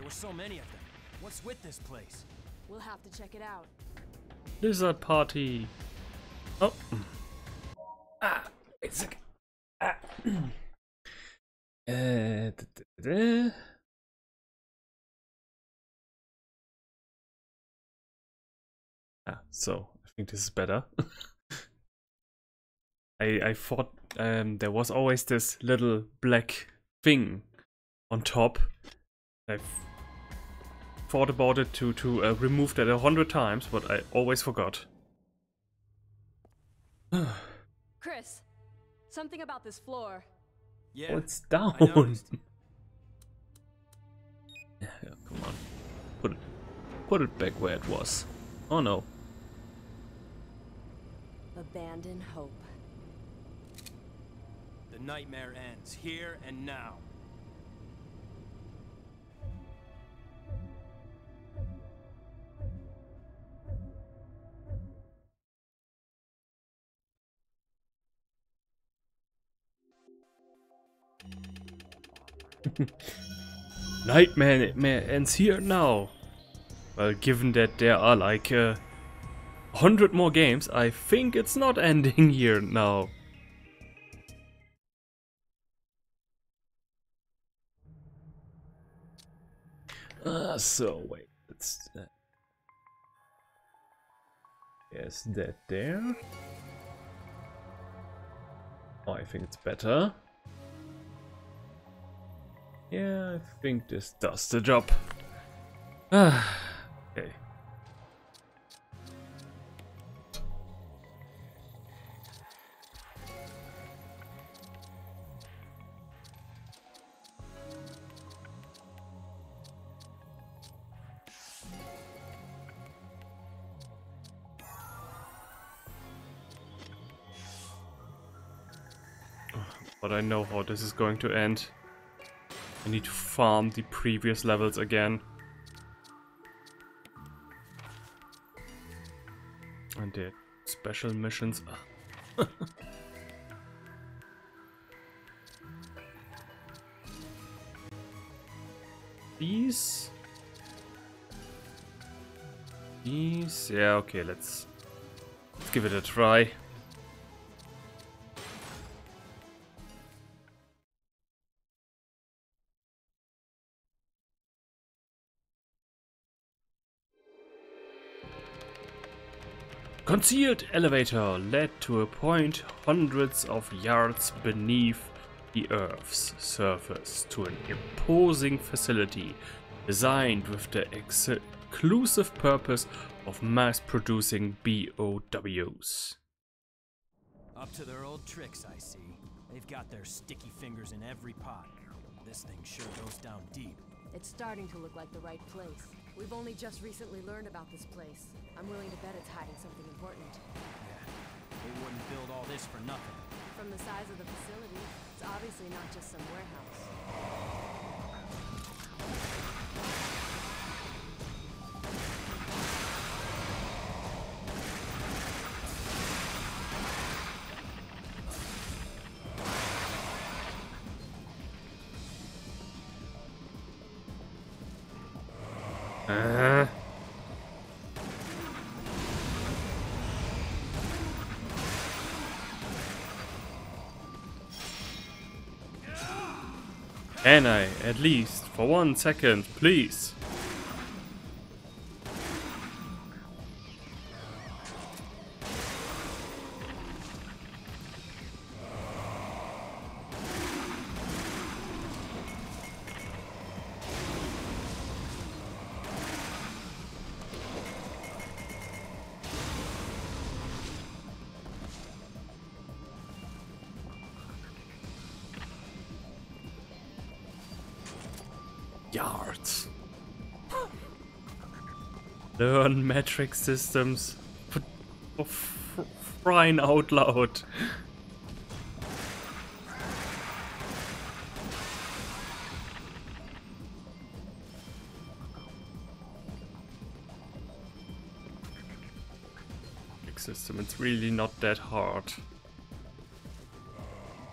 [SPEAKER 3] were so many of them. What's with this place?
[SPEAKER 2] We'll have to check it out.
[SPEAKER 1] Lizard party. Oh. Ah, wait a second. Ah. Uh, da, da, da. Ah, so I think this is better. I I thought um, there was always this little black thing on top. I've thought about it to to uh, remove that a hundred times, but I always forgot.
[SPEAKER 2] Chris, something about this floor.
[SPEAKER 3] Yeah.
[SPEAKER 1] Oh, it's down.
[SPEAKER 3] I noticed.
[SPEAKER 1] Yeah, yeah, come on. Put it put it back where it was. Oh no.
[SPEAKER 2] Abandon hope.
[SPEAKER 3] The nightmare ends here and now.
[SPEAKER 1] Nightmare ends here now. Well, given that there are like a uh, hundred more games, I think it's not ending here now. Uh, so wait, let's. Uh, is that there? Oh, I think it's better. Yeah, I think this does the job. Ah, okay. But I know how this is going to end. I need to farm the previous levels again. And the special missions. These? These? Yeah, okay, let's, let's give it a try. Concealed elevator led to a point hundreds of yards beneath the Earth's surface to an imposing facility designed with the exclusive purpose of mass-producing B O Ws.
[SPEAKER 3] Up to their old tricks, I see. They've got their sticky fingers in every pot. This thing sure goes down deep.
[SPEAKER 2] It's starting to look like the right place. We've only just recently learned about this place. I'm willing to bet it's hiding something important.
[SPEAKER 3] Yeah, they wouldn't build all this for nothing.
[SPEAKER 2] From the size of the facility, it's obviously not just some warehouse.
[SPEAKER 1] Uh. Can I, at least, for one second, please? Yards. Learn metric systems. For, for crying out loud. Metric system, it's really not that hard.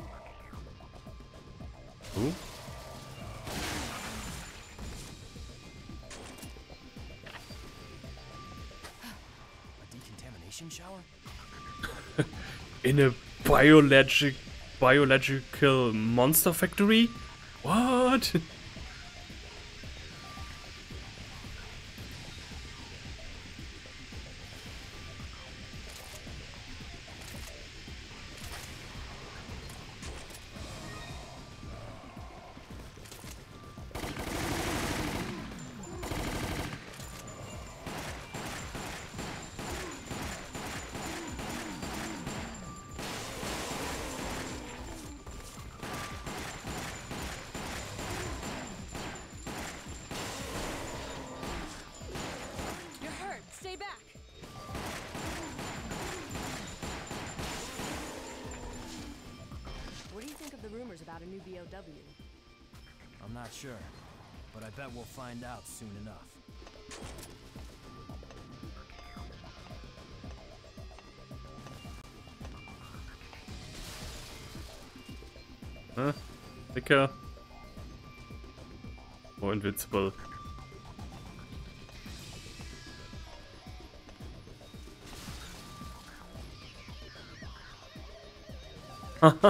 [SPEAKER 1] Ooh.
[SPEAKER 3] radiation shower?
[SPEAKER 1] In a biologic biological monster factory? What?
[SPEAKER 2] You're hurt. Stay back. What do you think of the rumors about a new B O W?
[SPEAKER 3] I'm not sure, but I bet we'll find out soon enough.
[SPEAKER 1] Huh? Dicker. Oh, invincible. Haha.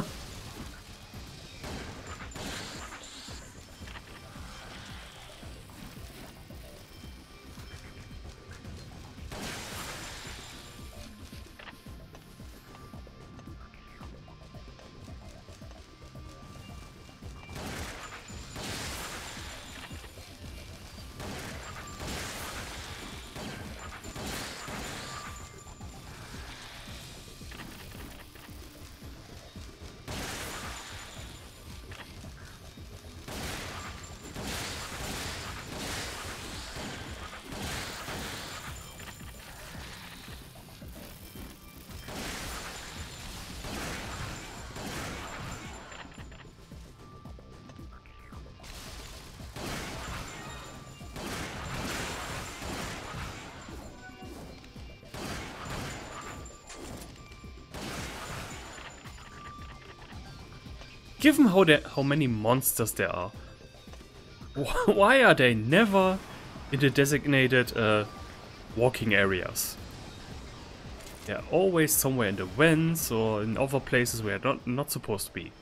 [SPEAKER 1] Given how there, how many monsters there are, wh- why are they never in the designated uh, walking areas? They're always somewhere in the vents or in other places where they're not, not supposed to be.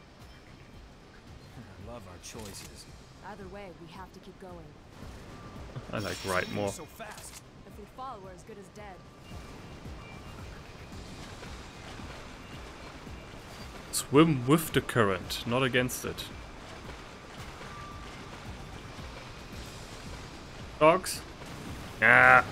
[SPEAKER 3] I love our choices.
[SPEAKER 2] Either way, we have to keep going.
[SPEAKER 1] I like ride more.
[SPEAKER 3] So fast.
[SPEAKER 2] If we fall, we're as good as dead.
[SPEAKER 1] Swim with the current, not against it. Dogs? Ah.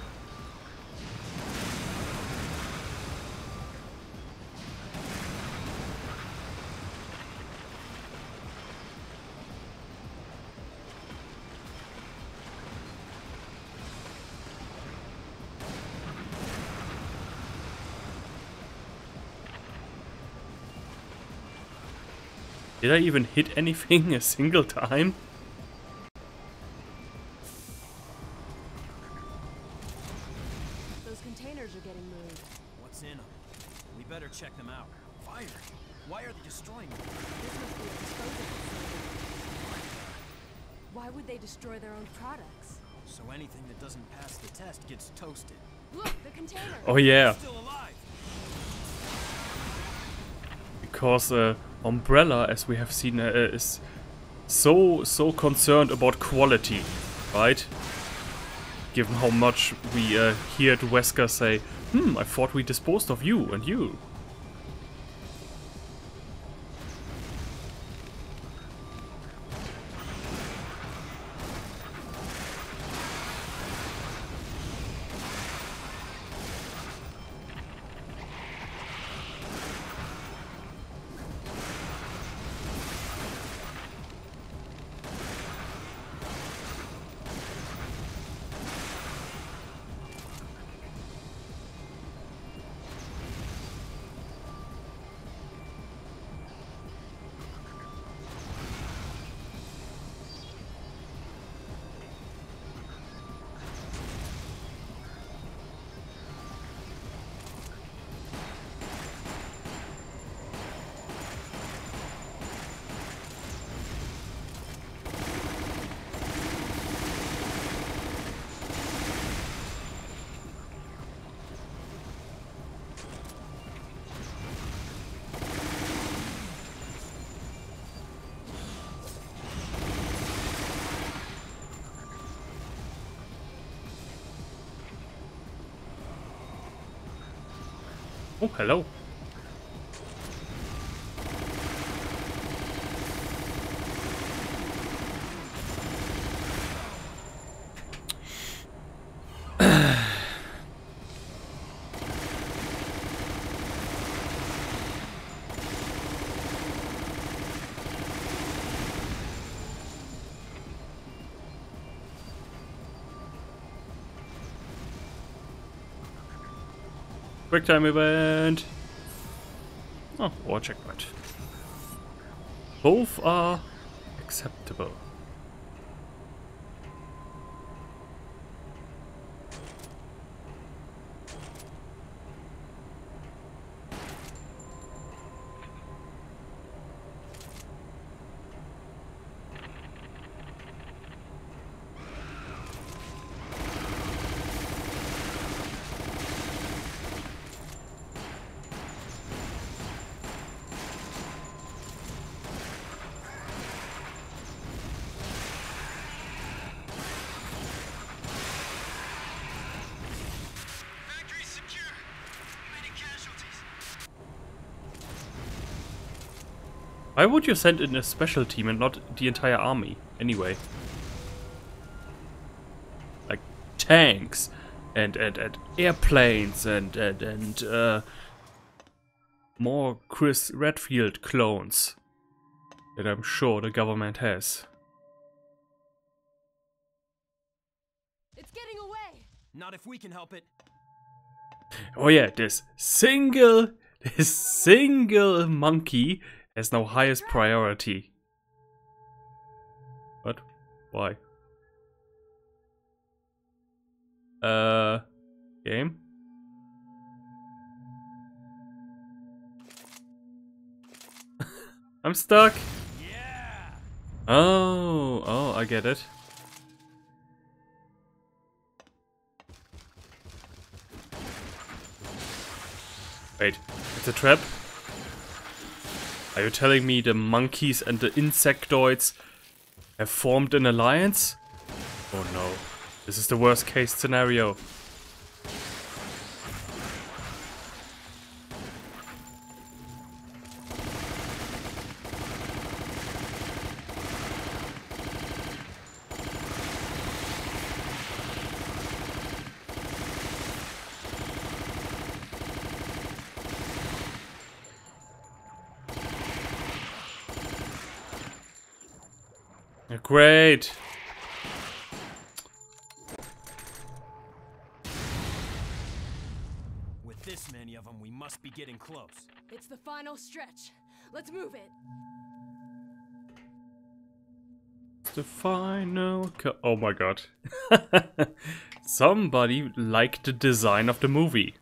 [SPEAKER 1] Did I even hit anything a single time?
[SPEAKER 2] Those containers are getting moved.
[SPEAKER 3] What's in them? We better check them out. Fire! Why are they destroying them?
[SPEAKER 2] This must be a disposal facility. Why would they destroy their own products?
[SPEAKER 3] So anything that doesn't pass the test gets toasted.
[SPEAKER 2] Look, the container!
[SPEAKER 1] Oh yeah,
[SPEAKER 3] Still alive!
[SPEAKER 1] because uh, Umbrella, as we have seen, uh, is so so concerned about quality, right? Given how much we uh, hear the Wesker say, "Hmm, I thought we disposed of you and you." Oh, hello. Quick time event. Oh, or checkpoint. Both are acceptable.
[SPEAKER 5] Factory secure. Many casualties.
[SPEAKER 1] Why would you send in a special team and not the entire army, anyway? Like tanks and and, and airplanes and and and uh, more Chris Redfield clones that I'm sure the government has.
[SPEAKER 2] It's getting away!
[SPEAKER 3] Not if we can help it.
[SPEAKER 1] Oh yeah, this single, this single monkey has now highest priority. What? Why? Uh, game? I'm stuck.
[SPEAKER 3] Yeah.
[SPEAKER 1] Oh, oh, I get it. Wait, it's a trap? Are you telling me the monkeys and the insectoids have formed an alliance? Oh no, this is the worst case scenario. Great.
[SPEAKER 3] With this many of them, we must be getting close.
[SPEAKER 2] It's the final stretch. Let's move it.
[SPEAKER 1] The final co- oh my god. Somebody liked the design of the movie.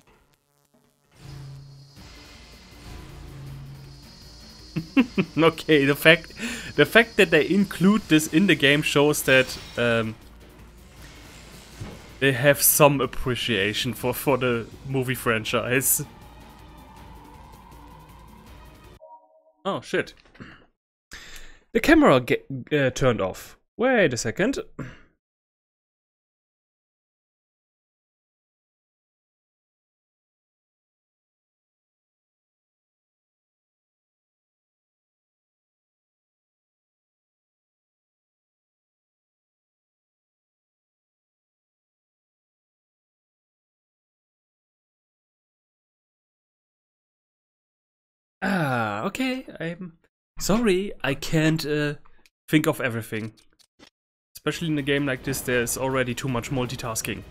[SPEAKER 1] Okay, the fact the fact that they include this in the game shows that um, they have some appreciation for, for the movie franchise. Oh shit. The camera get, uh, turned off. Wait a second. Ah, okay. I'm sorry. I can't uh, think of everything. Especially in a game like this, there's already too much multitasking.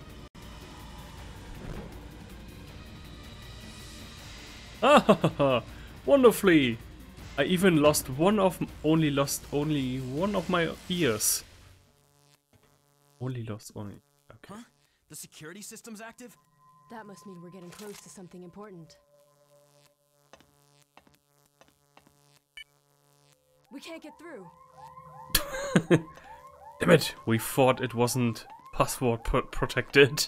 [SPEAKER 1] Ah, wonderfully! I even lost one of only lost only one of my ears. Only lost only. Okay.
[SPEAKER 3] Huh? The security system's active?
[SPEAKER 2] That must mean we're getting close to something important. We can't get through.
[SPEAKER 1] Damn it! We thought it wasn't password pr protected.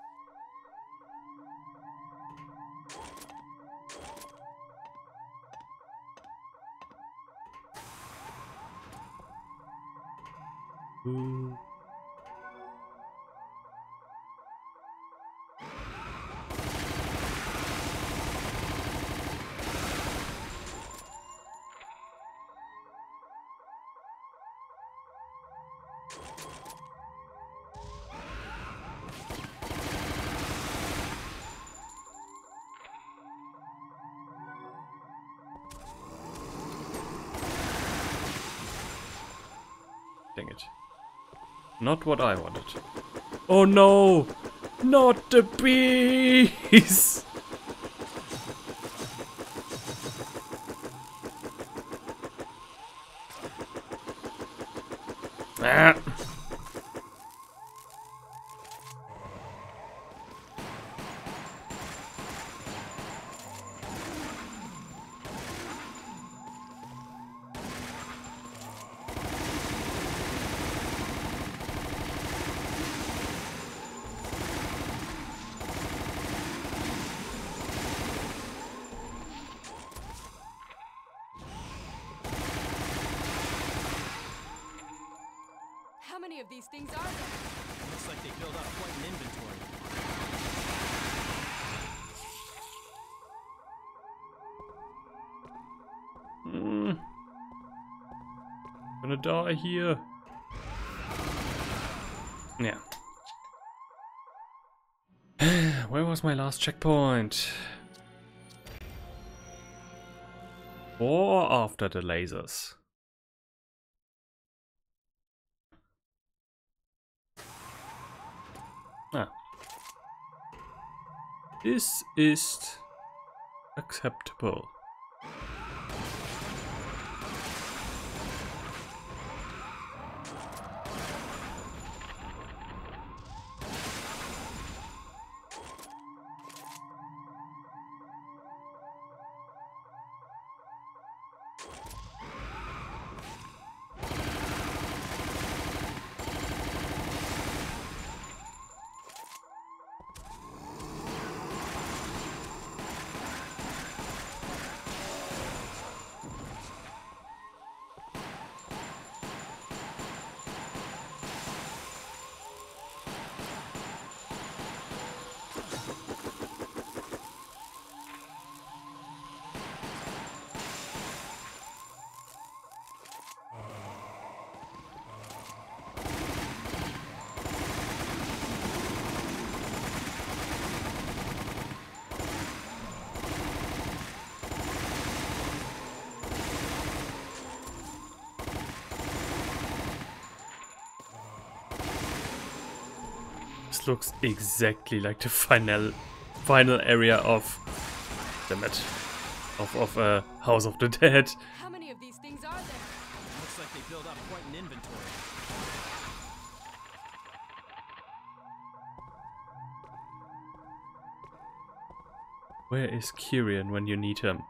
[SPEAKER 1] Ooh. Dang it. Not what I wanted. Oh no! Not the bees! Ah.
[SPEAKER 2] How many of these things are there?
[SPEAKER 6] Looks like they build up quite an inventory.
[SPEAKER 1] Mm. Gonna die here. Yeah. Where was my last checkpoint? Or after the lasers? Ah. This is acceptable. This looks exactly like the final final area of damn it. Of of uh, House of the Dead.
[SPEAKER 2] How many of these things are there?
[SPEAKER 6] Looks like they build up quite an inventory.
[SPEAKER 1] Where is Kyrian when you need him?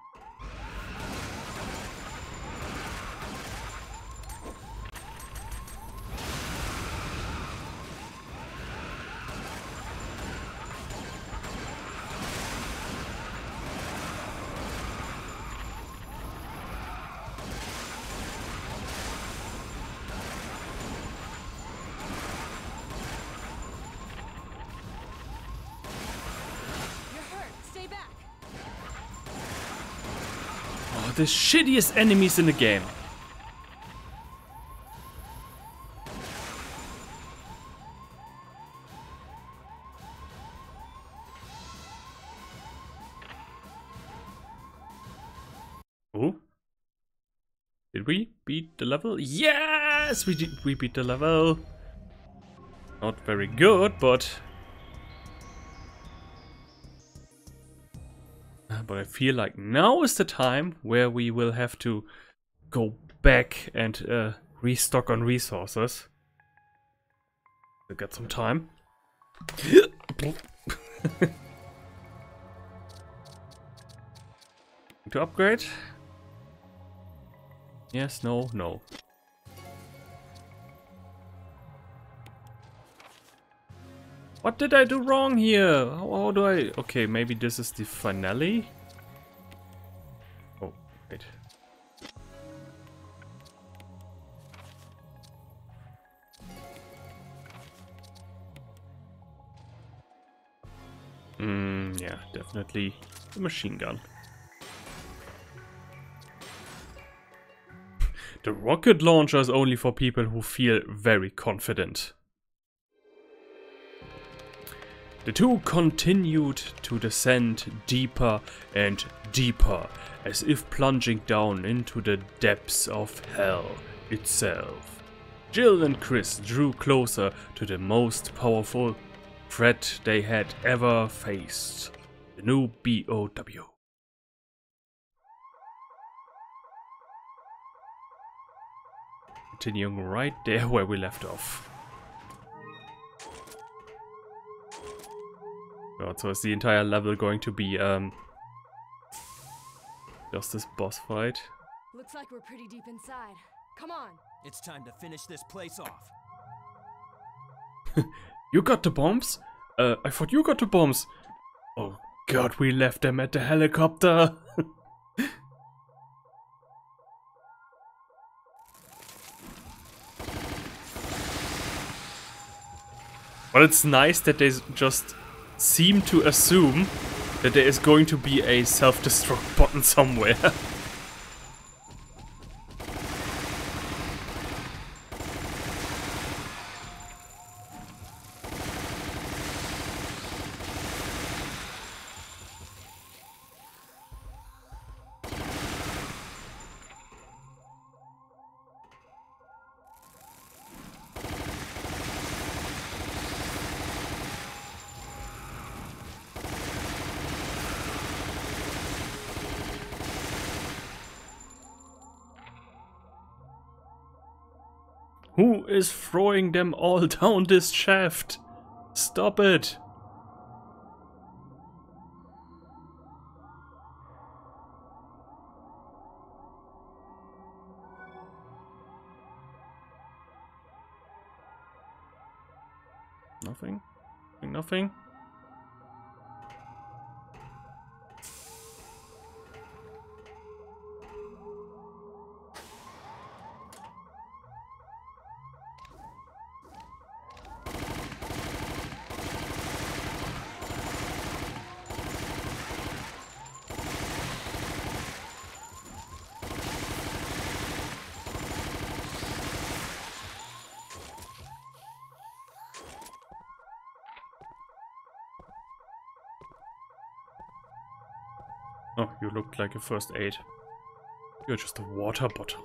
[SPEAKER 1] Oh, the shittiest enemies in the game. Oh. Did we beat the level? Yes! We did we beat the level. Not very good, but But I feel like now is the time where we will have to go back and uh, restock on resources. We'll get some time. To upgrade? Yes, no, no. What did I do wrong here? How, how do I... Okay, maybe this is the finale? Oh, wait. Hmm, yeah, definitely the machine gun. The rocket launcher is only for people who feel very confident. The two continued to descend deeper and deeper, as if plunging down into the depths of hell itself. Jill and Chris drew closer to the most powerful threat they had ever faced. The new B O W. Continuing right there where we left off. God, so is the entire level going to be um just this boss fight?
[SPEAKER 2] Looks like we're pretty deep inside. Come on.
[SPEAKER 6] It's time to finish this place off.
[SPEAKER 1] You got the bombs? Uh, I thought you got the bombs. Oh God, we left them at the helicopter. But it's nice that they just seem to assume that there is going to be a self-destruct button somewhere. Who is throwing them all down this shaft? Stop it! Nothing? Nothing? Oh, you looked like a first aid. You're just a water bottle.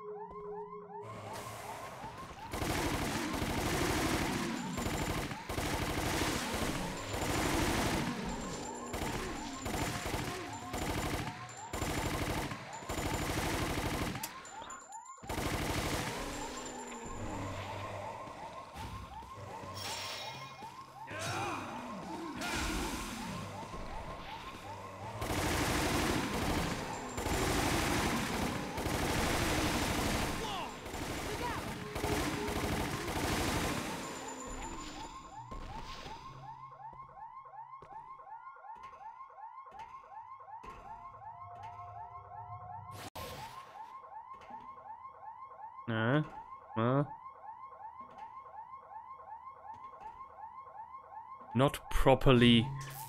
[SPEAKER 1] Uh, uh. Not properly.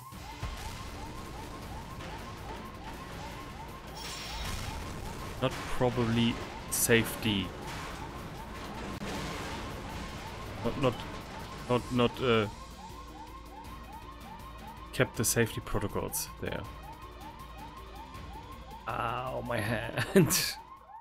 [SPEAKER 1] Not probably safety. Not not not not uh kept the safety protocols there. Ow, my hand.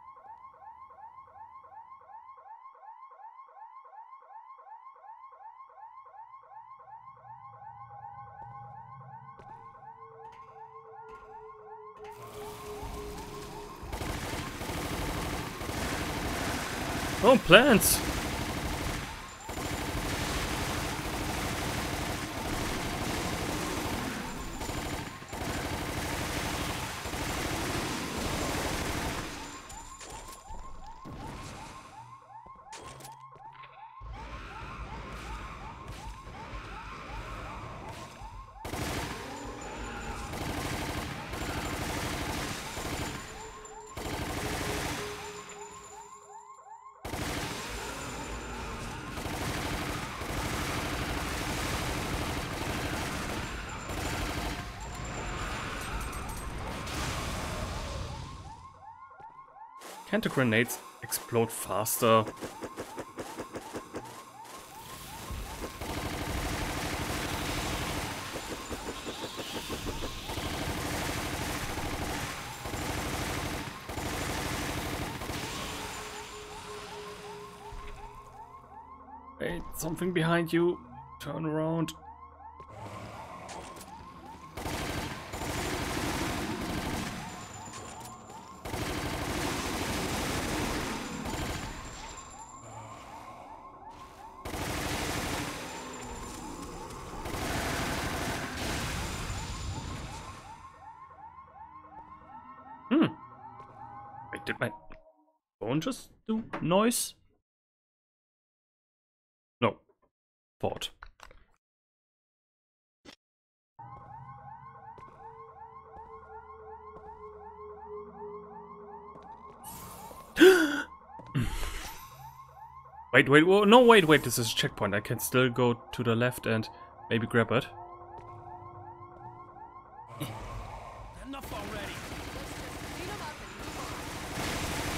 [SPEAKER 1] Oh, plants! Can't the grenades explode faster? Wait, something behind you. Turn around. Hmm. Wait, did my phone just do noise? No. Thought. Wait, wait, whoa, no, wait, wait, this is a checkpoint. I can still go to the left and maybe grab it.
[SPEAKER 6] Enough already.
[SPEAKER 2] Let's just beat 'em up and move on.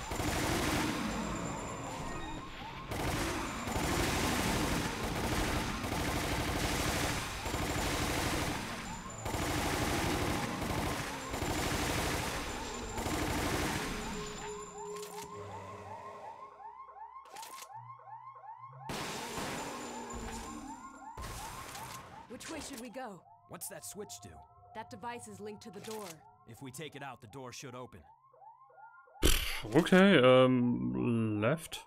[SPEAKER 2] Which way should we go?
[SPEAKER 6] What's that switch do?
[SPEAKER 2] That device is linked to the door.
[SPEAKER 6] If we take it out, the door should open.
[SPEAKER 1] Okay, um, left.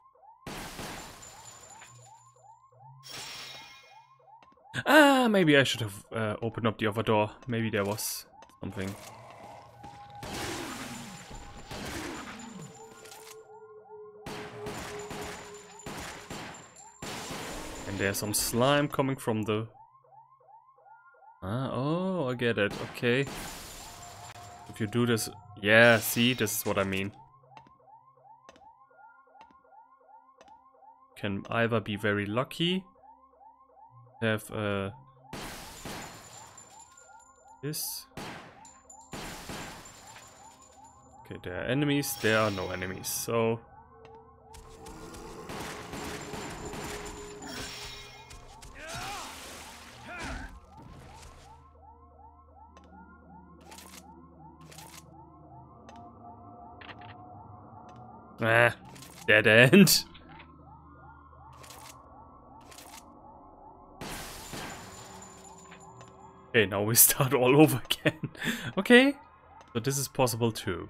[SPEAKER 1] Ah, maybe I should have uh, opened up the other door. Maybe there was something. And there's some slime coming from the... Ah, oh, I get it. Okay. If you do this... Yeah, see, this is what I mean. Can either be very lucky, have uh, this. Okay, there are enemies, there are no enemies, so... Ah, dead end. Okay, now we start all over again. Okay, so this is possible too.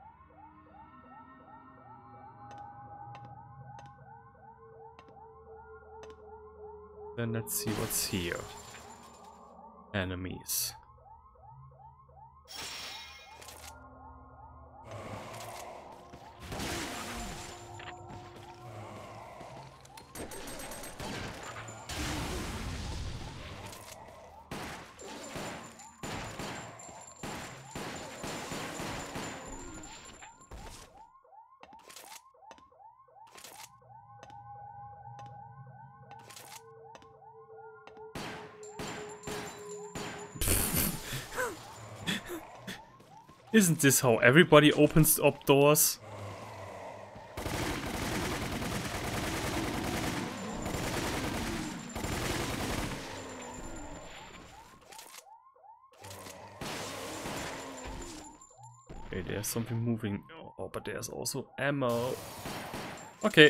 [SPEAKER 1] Then let's see what's here. Enemies. Isn't this how everybody opens up doors? Okay, there's something moving. Oh, but there's also ammo. Okay.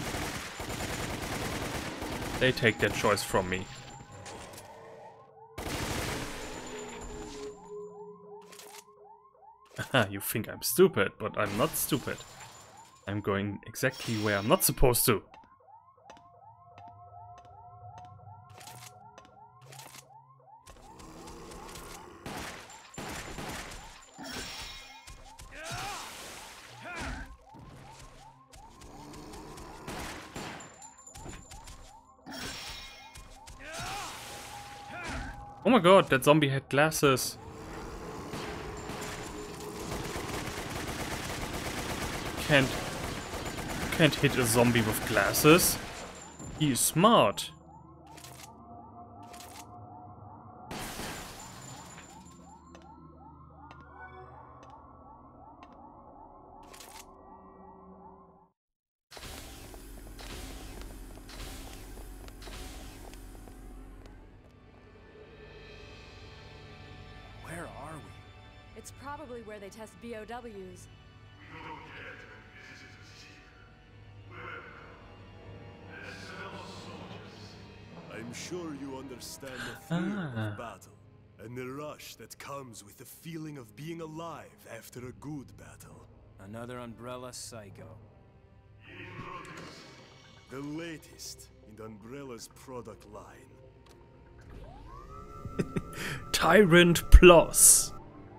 [SPEAKER 1] They take that choice from me. Haha, you think I'm stupid, but I'm not stupid. I'm going exactly where I'm not supposed to. Oh my god, that zombie had glasses. Can't can't hit a zombie with glasses. He is smart.
[SPEAKER 6] Where are we?
[SPEAKER 2] It's probably where they test B O Ws.
[SPEAKER 5] We don't get many visitors here. Welcome. Let's tell us
[SPEAKER 7] sure you understand the thrill
[SPEAKER 1] Ah.
[SPEAKER 7] of battle and the rush that comes with the feeling of being alive after a good battle.
[SPEAKER 6] Another Umbrella psycho.
[SPEAKER 7] The latest in Umbrella's product line.
[SPEAKER 1] Tyrant Plus.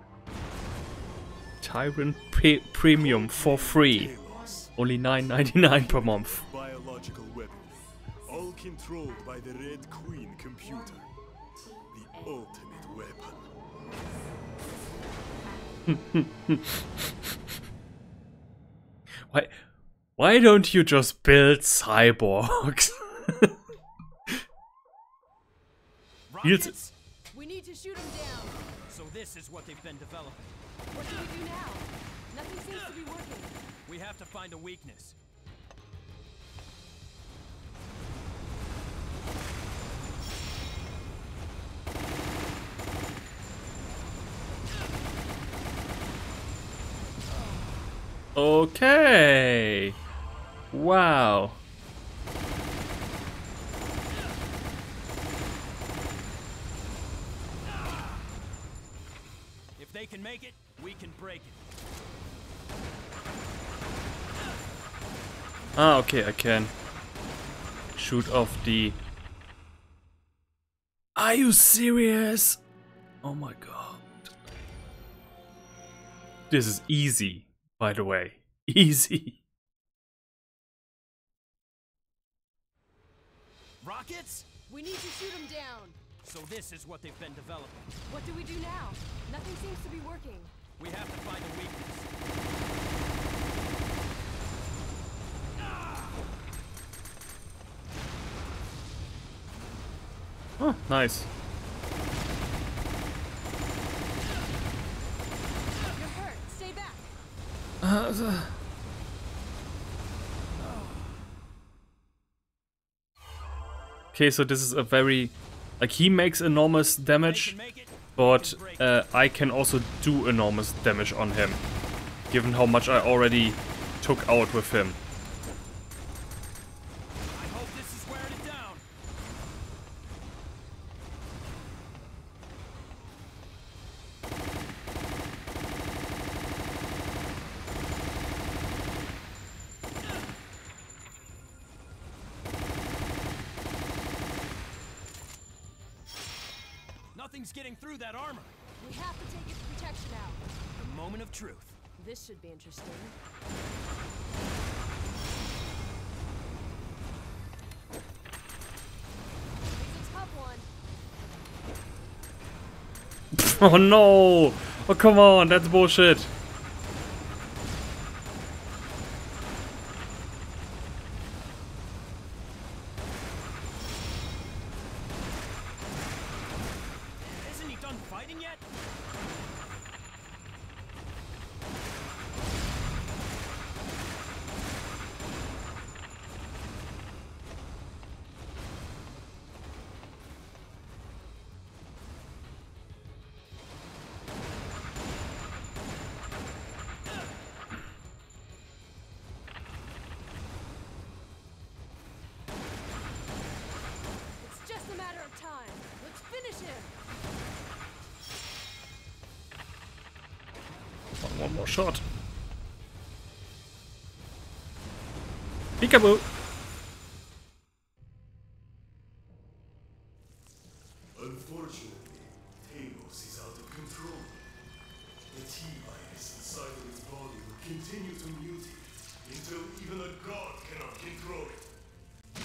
[SPEAKER 1] Tyrant P Premium for free.
[SPEAKER 7] Chaos,
[SPEAKER 1] Only nine ninety-nine per month.
[SPEAKER 7] biological weapon, all controlled by the Red Queen computer. The ultimate weapon.
[SPEAKER 1] Why why don't you just build cyborgs?
[SPEAKER 6] Rockets?
[SPEAKER 2] We need to shoot them down.
[SPEAKER 6] So this is what they've been developing.
[SPEAKER 2] What do we do now? Nothing seems to be working.
[SPEAKER 6] We have to find a weakness.
[SPEAKER 1] Okay. Wow.
[SPEAKER 6] If they can make it, we can break it.
[SPEAKER 1] Ah, okay, I can shoot off the... Are you serious? Oh my god. This is easy, by the way. Easy.
[SPEAKER 6] Rockets?
[SPEAKER 2] We need to shoot them down.
[SPEAKER 6] So this is what they've been developing.
[SPEAKER 2] What do we do now? Nothing seems to be working.
[SPEAKER 6] We have to find a weakness.
[SPEAKER 1] Oh, nice.
[SPEAKER 2] You're hurt. Stay back.
[SPEAKER 1] Uh, the- Okay, so this is a very... Like, he makes enormous
[SPEAKER 6] They
[SPEAKER 1] damage,
[SPEAKER 6] can make it,
[SPEAKER 1] but uh, I can also do enormous damage on him, given how much I already took out with him.
[SPEAKER 6] I hope this is wearing it down. Nothing's getting through that armor.
[SPEAKER 2] We have to take its protection out.
[SPEAKER 6] The moment of truth.
[SPEAKER 2] This should be interesting. It's a tough one.
[SPEAKER 1] Oh no! Oh come on, that's bullshit.
[SPEAKER 6] Isn't he done fighting yet?
[SPEAKER 2] It's just a matter of time. Let's finish him.
[SPEAKER 1] One, one more shot. Peekaboo!
[SPEAKER 7] Unfortunately, Talos is out of control. The T-virus inside of its body will continue to mutate until even a god cannot control it.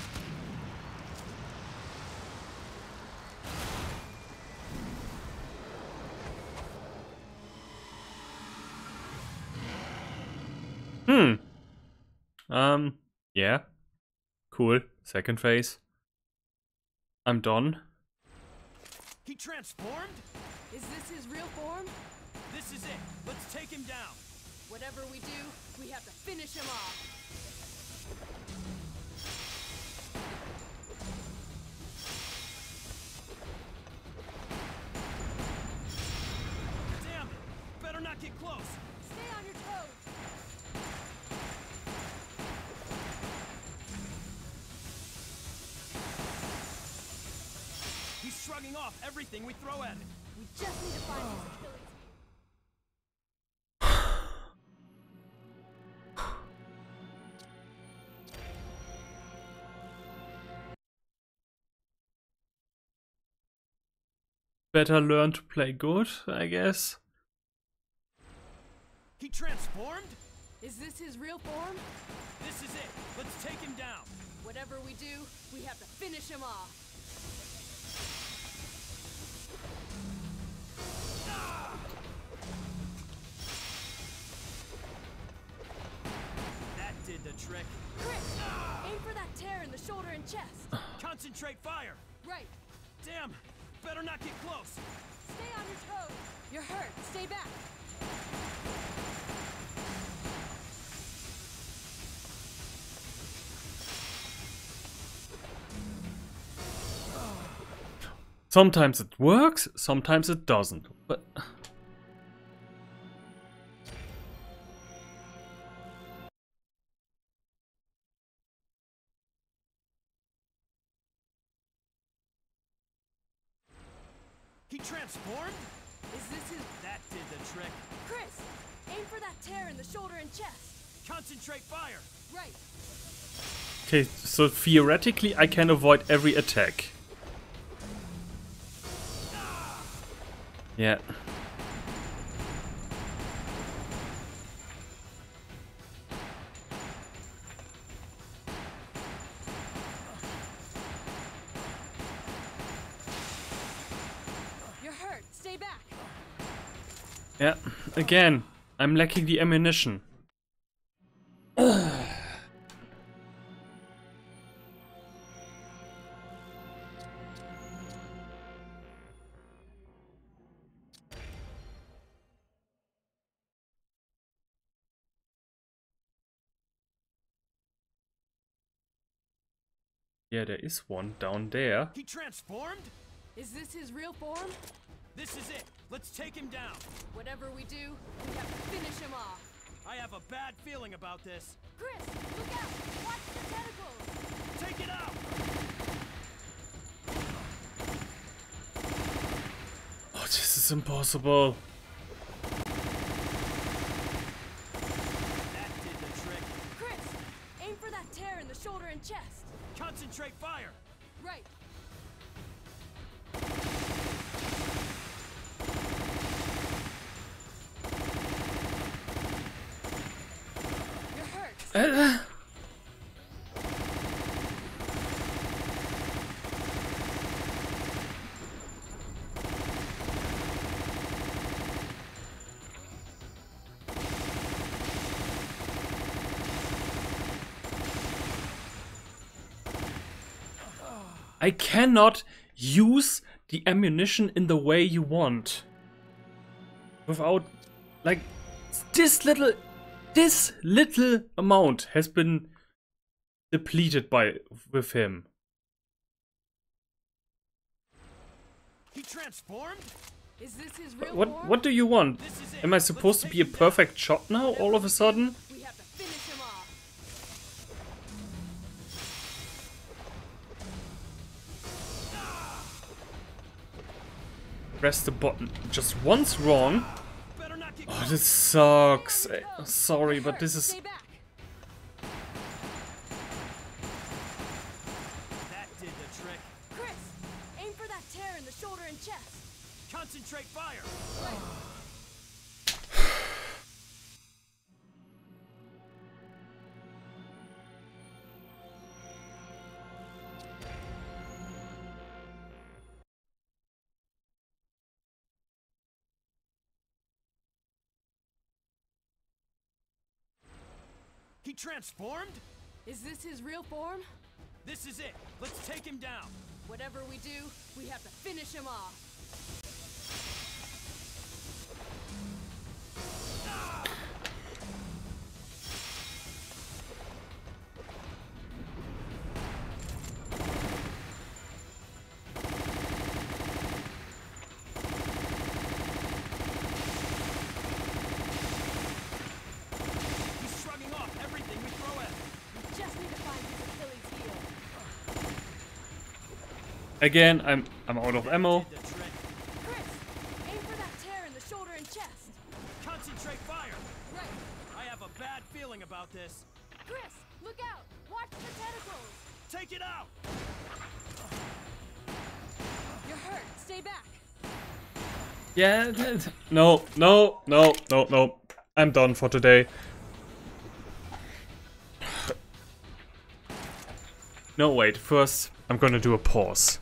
[SPEAKER 1] Hmm. Um, yeah. Cool. Second phase. I'm done.
[SPEAKER 6] He transformed?
[SPEAKER 2] Is this his real form?
[SPEAKER 6] This is it. Let's take him down.
[SPEAKER 2] Whatever we do, we have to finish him off.
[SPEAKER 6] Damn it. Better not get close.
[SPEAKER 2] Stay on your toes.
[SPEAKER 6] shrugging off everything we throw at him.
[SPEAKER 2] We just need to find his Achilles.
[SPEAKER 1] Better learn to play good, I guess.
[SPEAKER 6] He transformed?
[SPEAKER 2] Is this his real form?
[SPEAKER 6] This is it. Let's take him down.
[SPEAKER 2] Whatever we do, we have to finish him off.
[SPEAKER 6] That did the trick.
[SPEAKER 2] Chris, aim for that tear in the shoulder and chest.
[SPEAKER 6] Concentrate fire.
[SPEAKER 2] Right.
[SPEAKER 6] Damn. Better not get close.
[SPEAKER 2] Stay on your toes. You're hurt. Stay back.
[SPEAKER 1] Sometimes it works, sometimes it doesn't. But
[SPEAKER 6] He transformed?
[SPEAKER 2] Is this his...
[SPEAKER 6] That did the trick.
[SPEAKER 2] Chris, aim for that tear in the shoulder and chest.
[SPEAKER 6] Concentrate fire.
[SPEAKER 2] Right.
[SPEAKER 1] okay, so theoretically I can avoid every attack. Yeah.
[SPEAKER 2] You're hurt. Stay back.
[SPEAKER 1] Yeah, again, I'm lacking the ammunition. Yeah, there is one down there.
[SPEAKER 6] He transformed?
[SPEAKER 2] Is this his real form?
[SPEAKER 6] This is it. Let's take him down.
[SPEAKER 2] Whatever we do, we have to finish him off.
[SPEAKER 6] I have a bad feeling about this.
[SPEAKER 2] Chris, look out! Watch the tentacles!
[SPEAKER 6] Take it out!
[SPEAKER 1] Oh, this is impossible.
[SPEAKER 6] That did the trick.
[SPEAKER 2] Chris, aim for that tear in the shoulder and chest.
[SPEAKER 6] Concentrate fire.
[SPEAKER 2] Right. You're hurt.
[SPEAKER 1] Uh, I cannot use the ammunition in the way you want. Without, like, this little, this little amount has been depleted by, with him.
[SPEAKER 6] He transformed?
[SPEAKER 2] Is this his real
[SPEAKER 1] What,
[SPEAKER 2] form?
[SPEAKER 1] what do you want?
[SPEAKER 6] This is it.
[SPEAKER 1] Am I supposed to
[SPEAKER 6] Let's
[SPEAKER 1] be a
[SPEAKER 6] take him down.
[SPEAKER 1] perfect shot now, all of a sudden?
[SPEAKER 2] We have to finish him off.
[SPEAKER 1] Press the button just once wrong.
[SPEAKER 6] Better not get
[SPEAKER 1] Oh,
[SPEAKER 6] close.
[SPEAKER 1] this sucks.
[SPEAKER 2] Stay on
[SPEAKER 1] Eh,
[SPEAKER 2] your toes.
[SPEAKER 1] Sorry,
[SPEAKER 2] You're
[SPEAKER 1] but
[SPEAKER 2] hurt.
[SPEAKER 1] this is...
[SPEAKER 2] Stay back.
[SPEAKER 6] That did the trick.
[SPEAKER 2] Chris, aim for that tear in the shoulder and chest.
[SPEAKER 6] Concentrate fire.
[SPEAKER 2] Right.
[SPEAKER 6] He transformed?
[SPEAKER 2] Is this his real form?
[SPEAKER 6] This is it. Let's take him down.
[SPEAKER 2] Whatever we do, we have to finish him off.
[SPEAKER 6] He's shrugging off everything we throw at him.
[SPEAKER 2] We just need to find his Achilles heel.
[SPEAKER 1] Again, I'm I'm out of ammo.
[SPEAKER 6] Did the trick.
[SPEAKER 2] Chris, aim for that tear in the shoulder and chest.
[SPEAKER 6] Concentrate fire.
[SPEAKER 2] Right.
[SPEAKER 6] I have a bad feeling about this.
[SPEAKER 2] Chris, look out! Watch the tentacles!
[SPEAKER 6] Take it out.
[SPEAKER 2] You're hurt. Stay back.
[SPEAKER 1] Yeah, th- no, no, no, no, no. I'm done for today. No, wait. First, I'm gonna do a pause.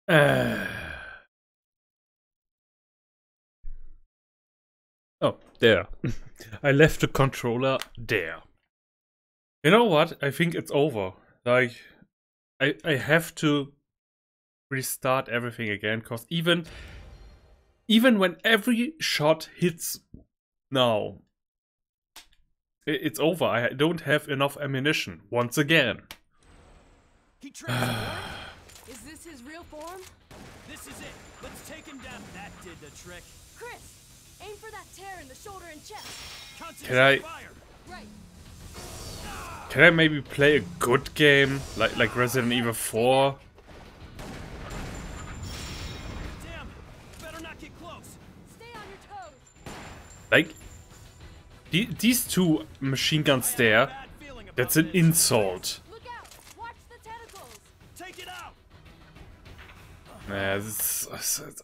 [SPEAKER 1] Uh. Oh, there. I left the controller there. You know what? I think it's over. Like, I, I have to restart everything again, because even, even when every shot hits now, it, it's over. I don't have enough ammunition once again.
[SPEAKER 6] He transformed?
[SPEAKER 2] Is this his real form?
[SPEAKER 6] This is it. Let's take him down. That did the trick.
[SPEAKER 2] Chris, aim for that tear in the shoulder and chest.
[SPEAKER 6] Concentrate
[SPEAKER 1] Can I-
[SPEAKER 6] fire.
[SPEAKER 2] Right.
[SPEAKER 1] Can I maybe play a good game, like like Resident Evil four?
[SPEAKER 6] Damn. Better not get close.
[SPEAKER 2] Stay on your toes.
[SPEAKER 1] Like, the, these two machine guns there,
[SPEAKER 6] Bad feeling about
[SPEAKER 1] that's an
[SPEAKER 6] this.
[SPEAKER 1] insult.
[SPEAKER 2] Look out. Watch the tentacles.
[SPEAKER 6] Take it out.
[SPEAKER 1] Nah, this is, this-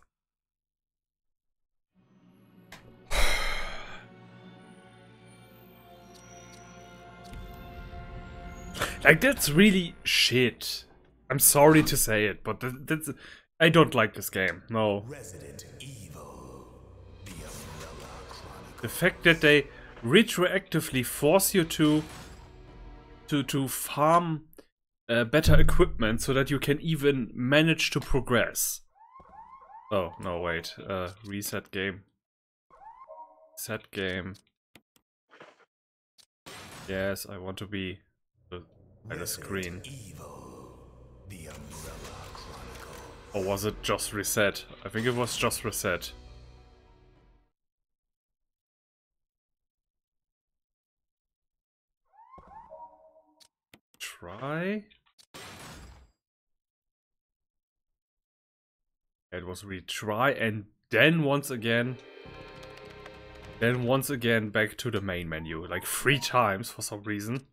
[SPEAKER 1] like, that's really shit. I'm sorry to say it, but that, that's... I don't like this game, no.
[SPEAKER 7] Resident Evil. The Umbrella Chronicles.
[SPEAKER 1] The fact that they retroactively force you to... to, to farm uh, better equipment so that you can even manage to progress. Oh, no, wait. Uh, reset game. Set game. Yes, I want to be the, at the screen.
[SPEAKER 7] Evil. The Umbrella Chronicles.
[SPEAKER 1] Or was it just reset? I think it was just reset. Try? It was retry and then once again... Then once again back to the main menu. Like three times for some reason.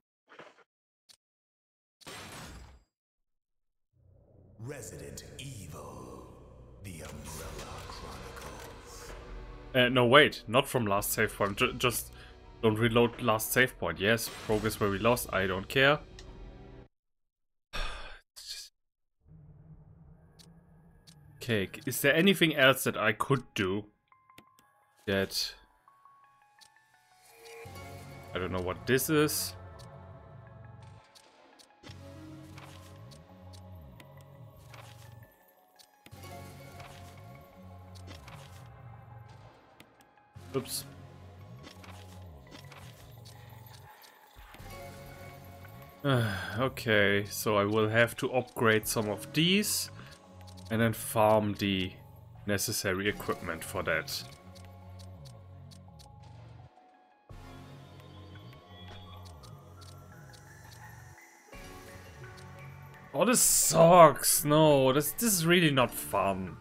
[SPEAKER 7] Resident Evil. The Umbrella Chronicles.
[SPEAKER 1] Uh, no, wait, not from last save point. J just don't reload last save point. Yes, progress where we lost. I don't care. Okay, is there anything else that I could do? That... I don't know what this is. Oops. Uh, okay, so I will have to upgrade some of these and then farm the necessary equipment for that. Oh, this sucks! No, this, this is really not fun.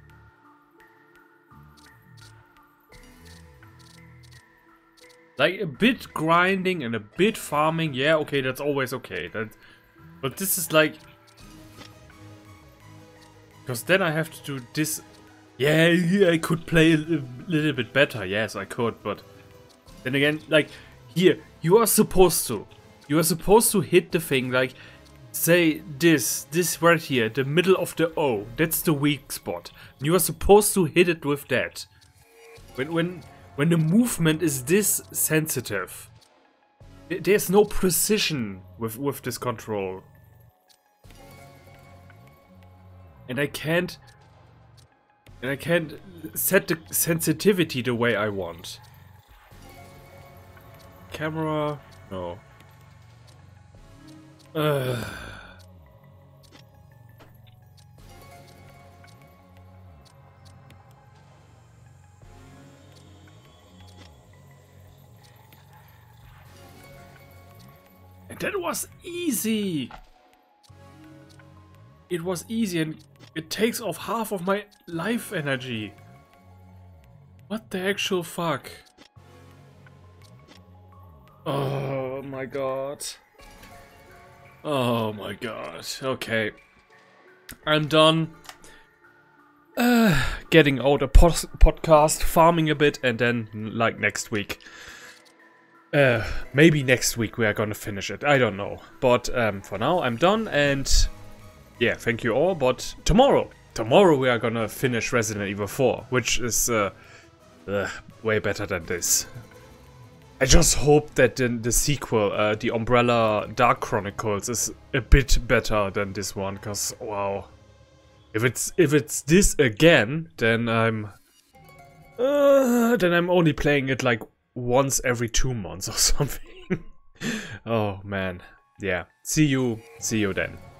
[SPEAKER 1] Like, a bit grinding and a bit farming, yeah, okay, that's always okay. That, but this is like... Because then I have to do this... Yeah, yeah, I could play a, a little bit better, yes, I could, but... Then again, like, here, you are supposed to. You are supposed to hit the thing, like... Say this, this right here, the middle of the O, that's the weak spot. You are supposed to hit it with that. When, when... When the movement is this sensitive, there's no precision with, with this control. And I can't... And I can't set the sensitivity the way I want. Camera... No. Ugh. That was easy! It was easy and it takes off half of my life energy. What the actual fuck? Oh my god. Oh my god. Okay. I'm done. Uh, getting out a pod podcast, farming a bit, and then, like, next week. Uh, maybe next week we are gonna finish it. I don't know. But um, for now, I'm done, and yeah, thank you all, but tomorrow, tomorrow we are gonna finish Resident Evil four, which is uh, uh, way better than this. I just hope that the, the sequel, uh, the Umbrella Dark Chronicles, is a bit better than this one, because, wow. If it's, if it's this again, then I'm... Uh, then I'm only playing it like once every two months or something. Oh, man. Yeah. See you, see you then.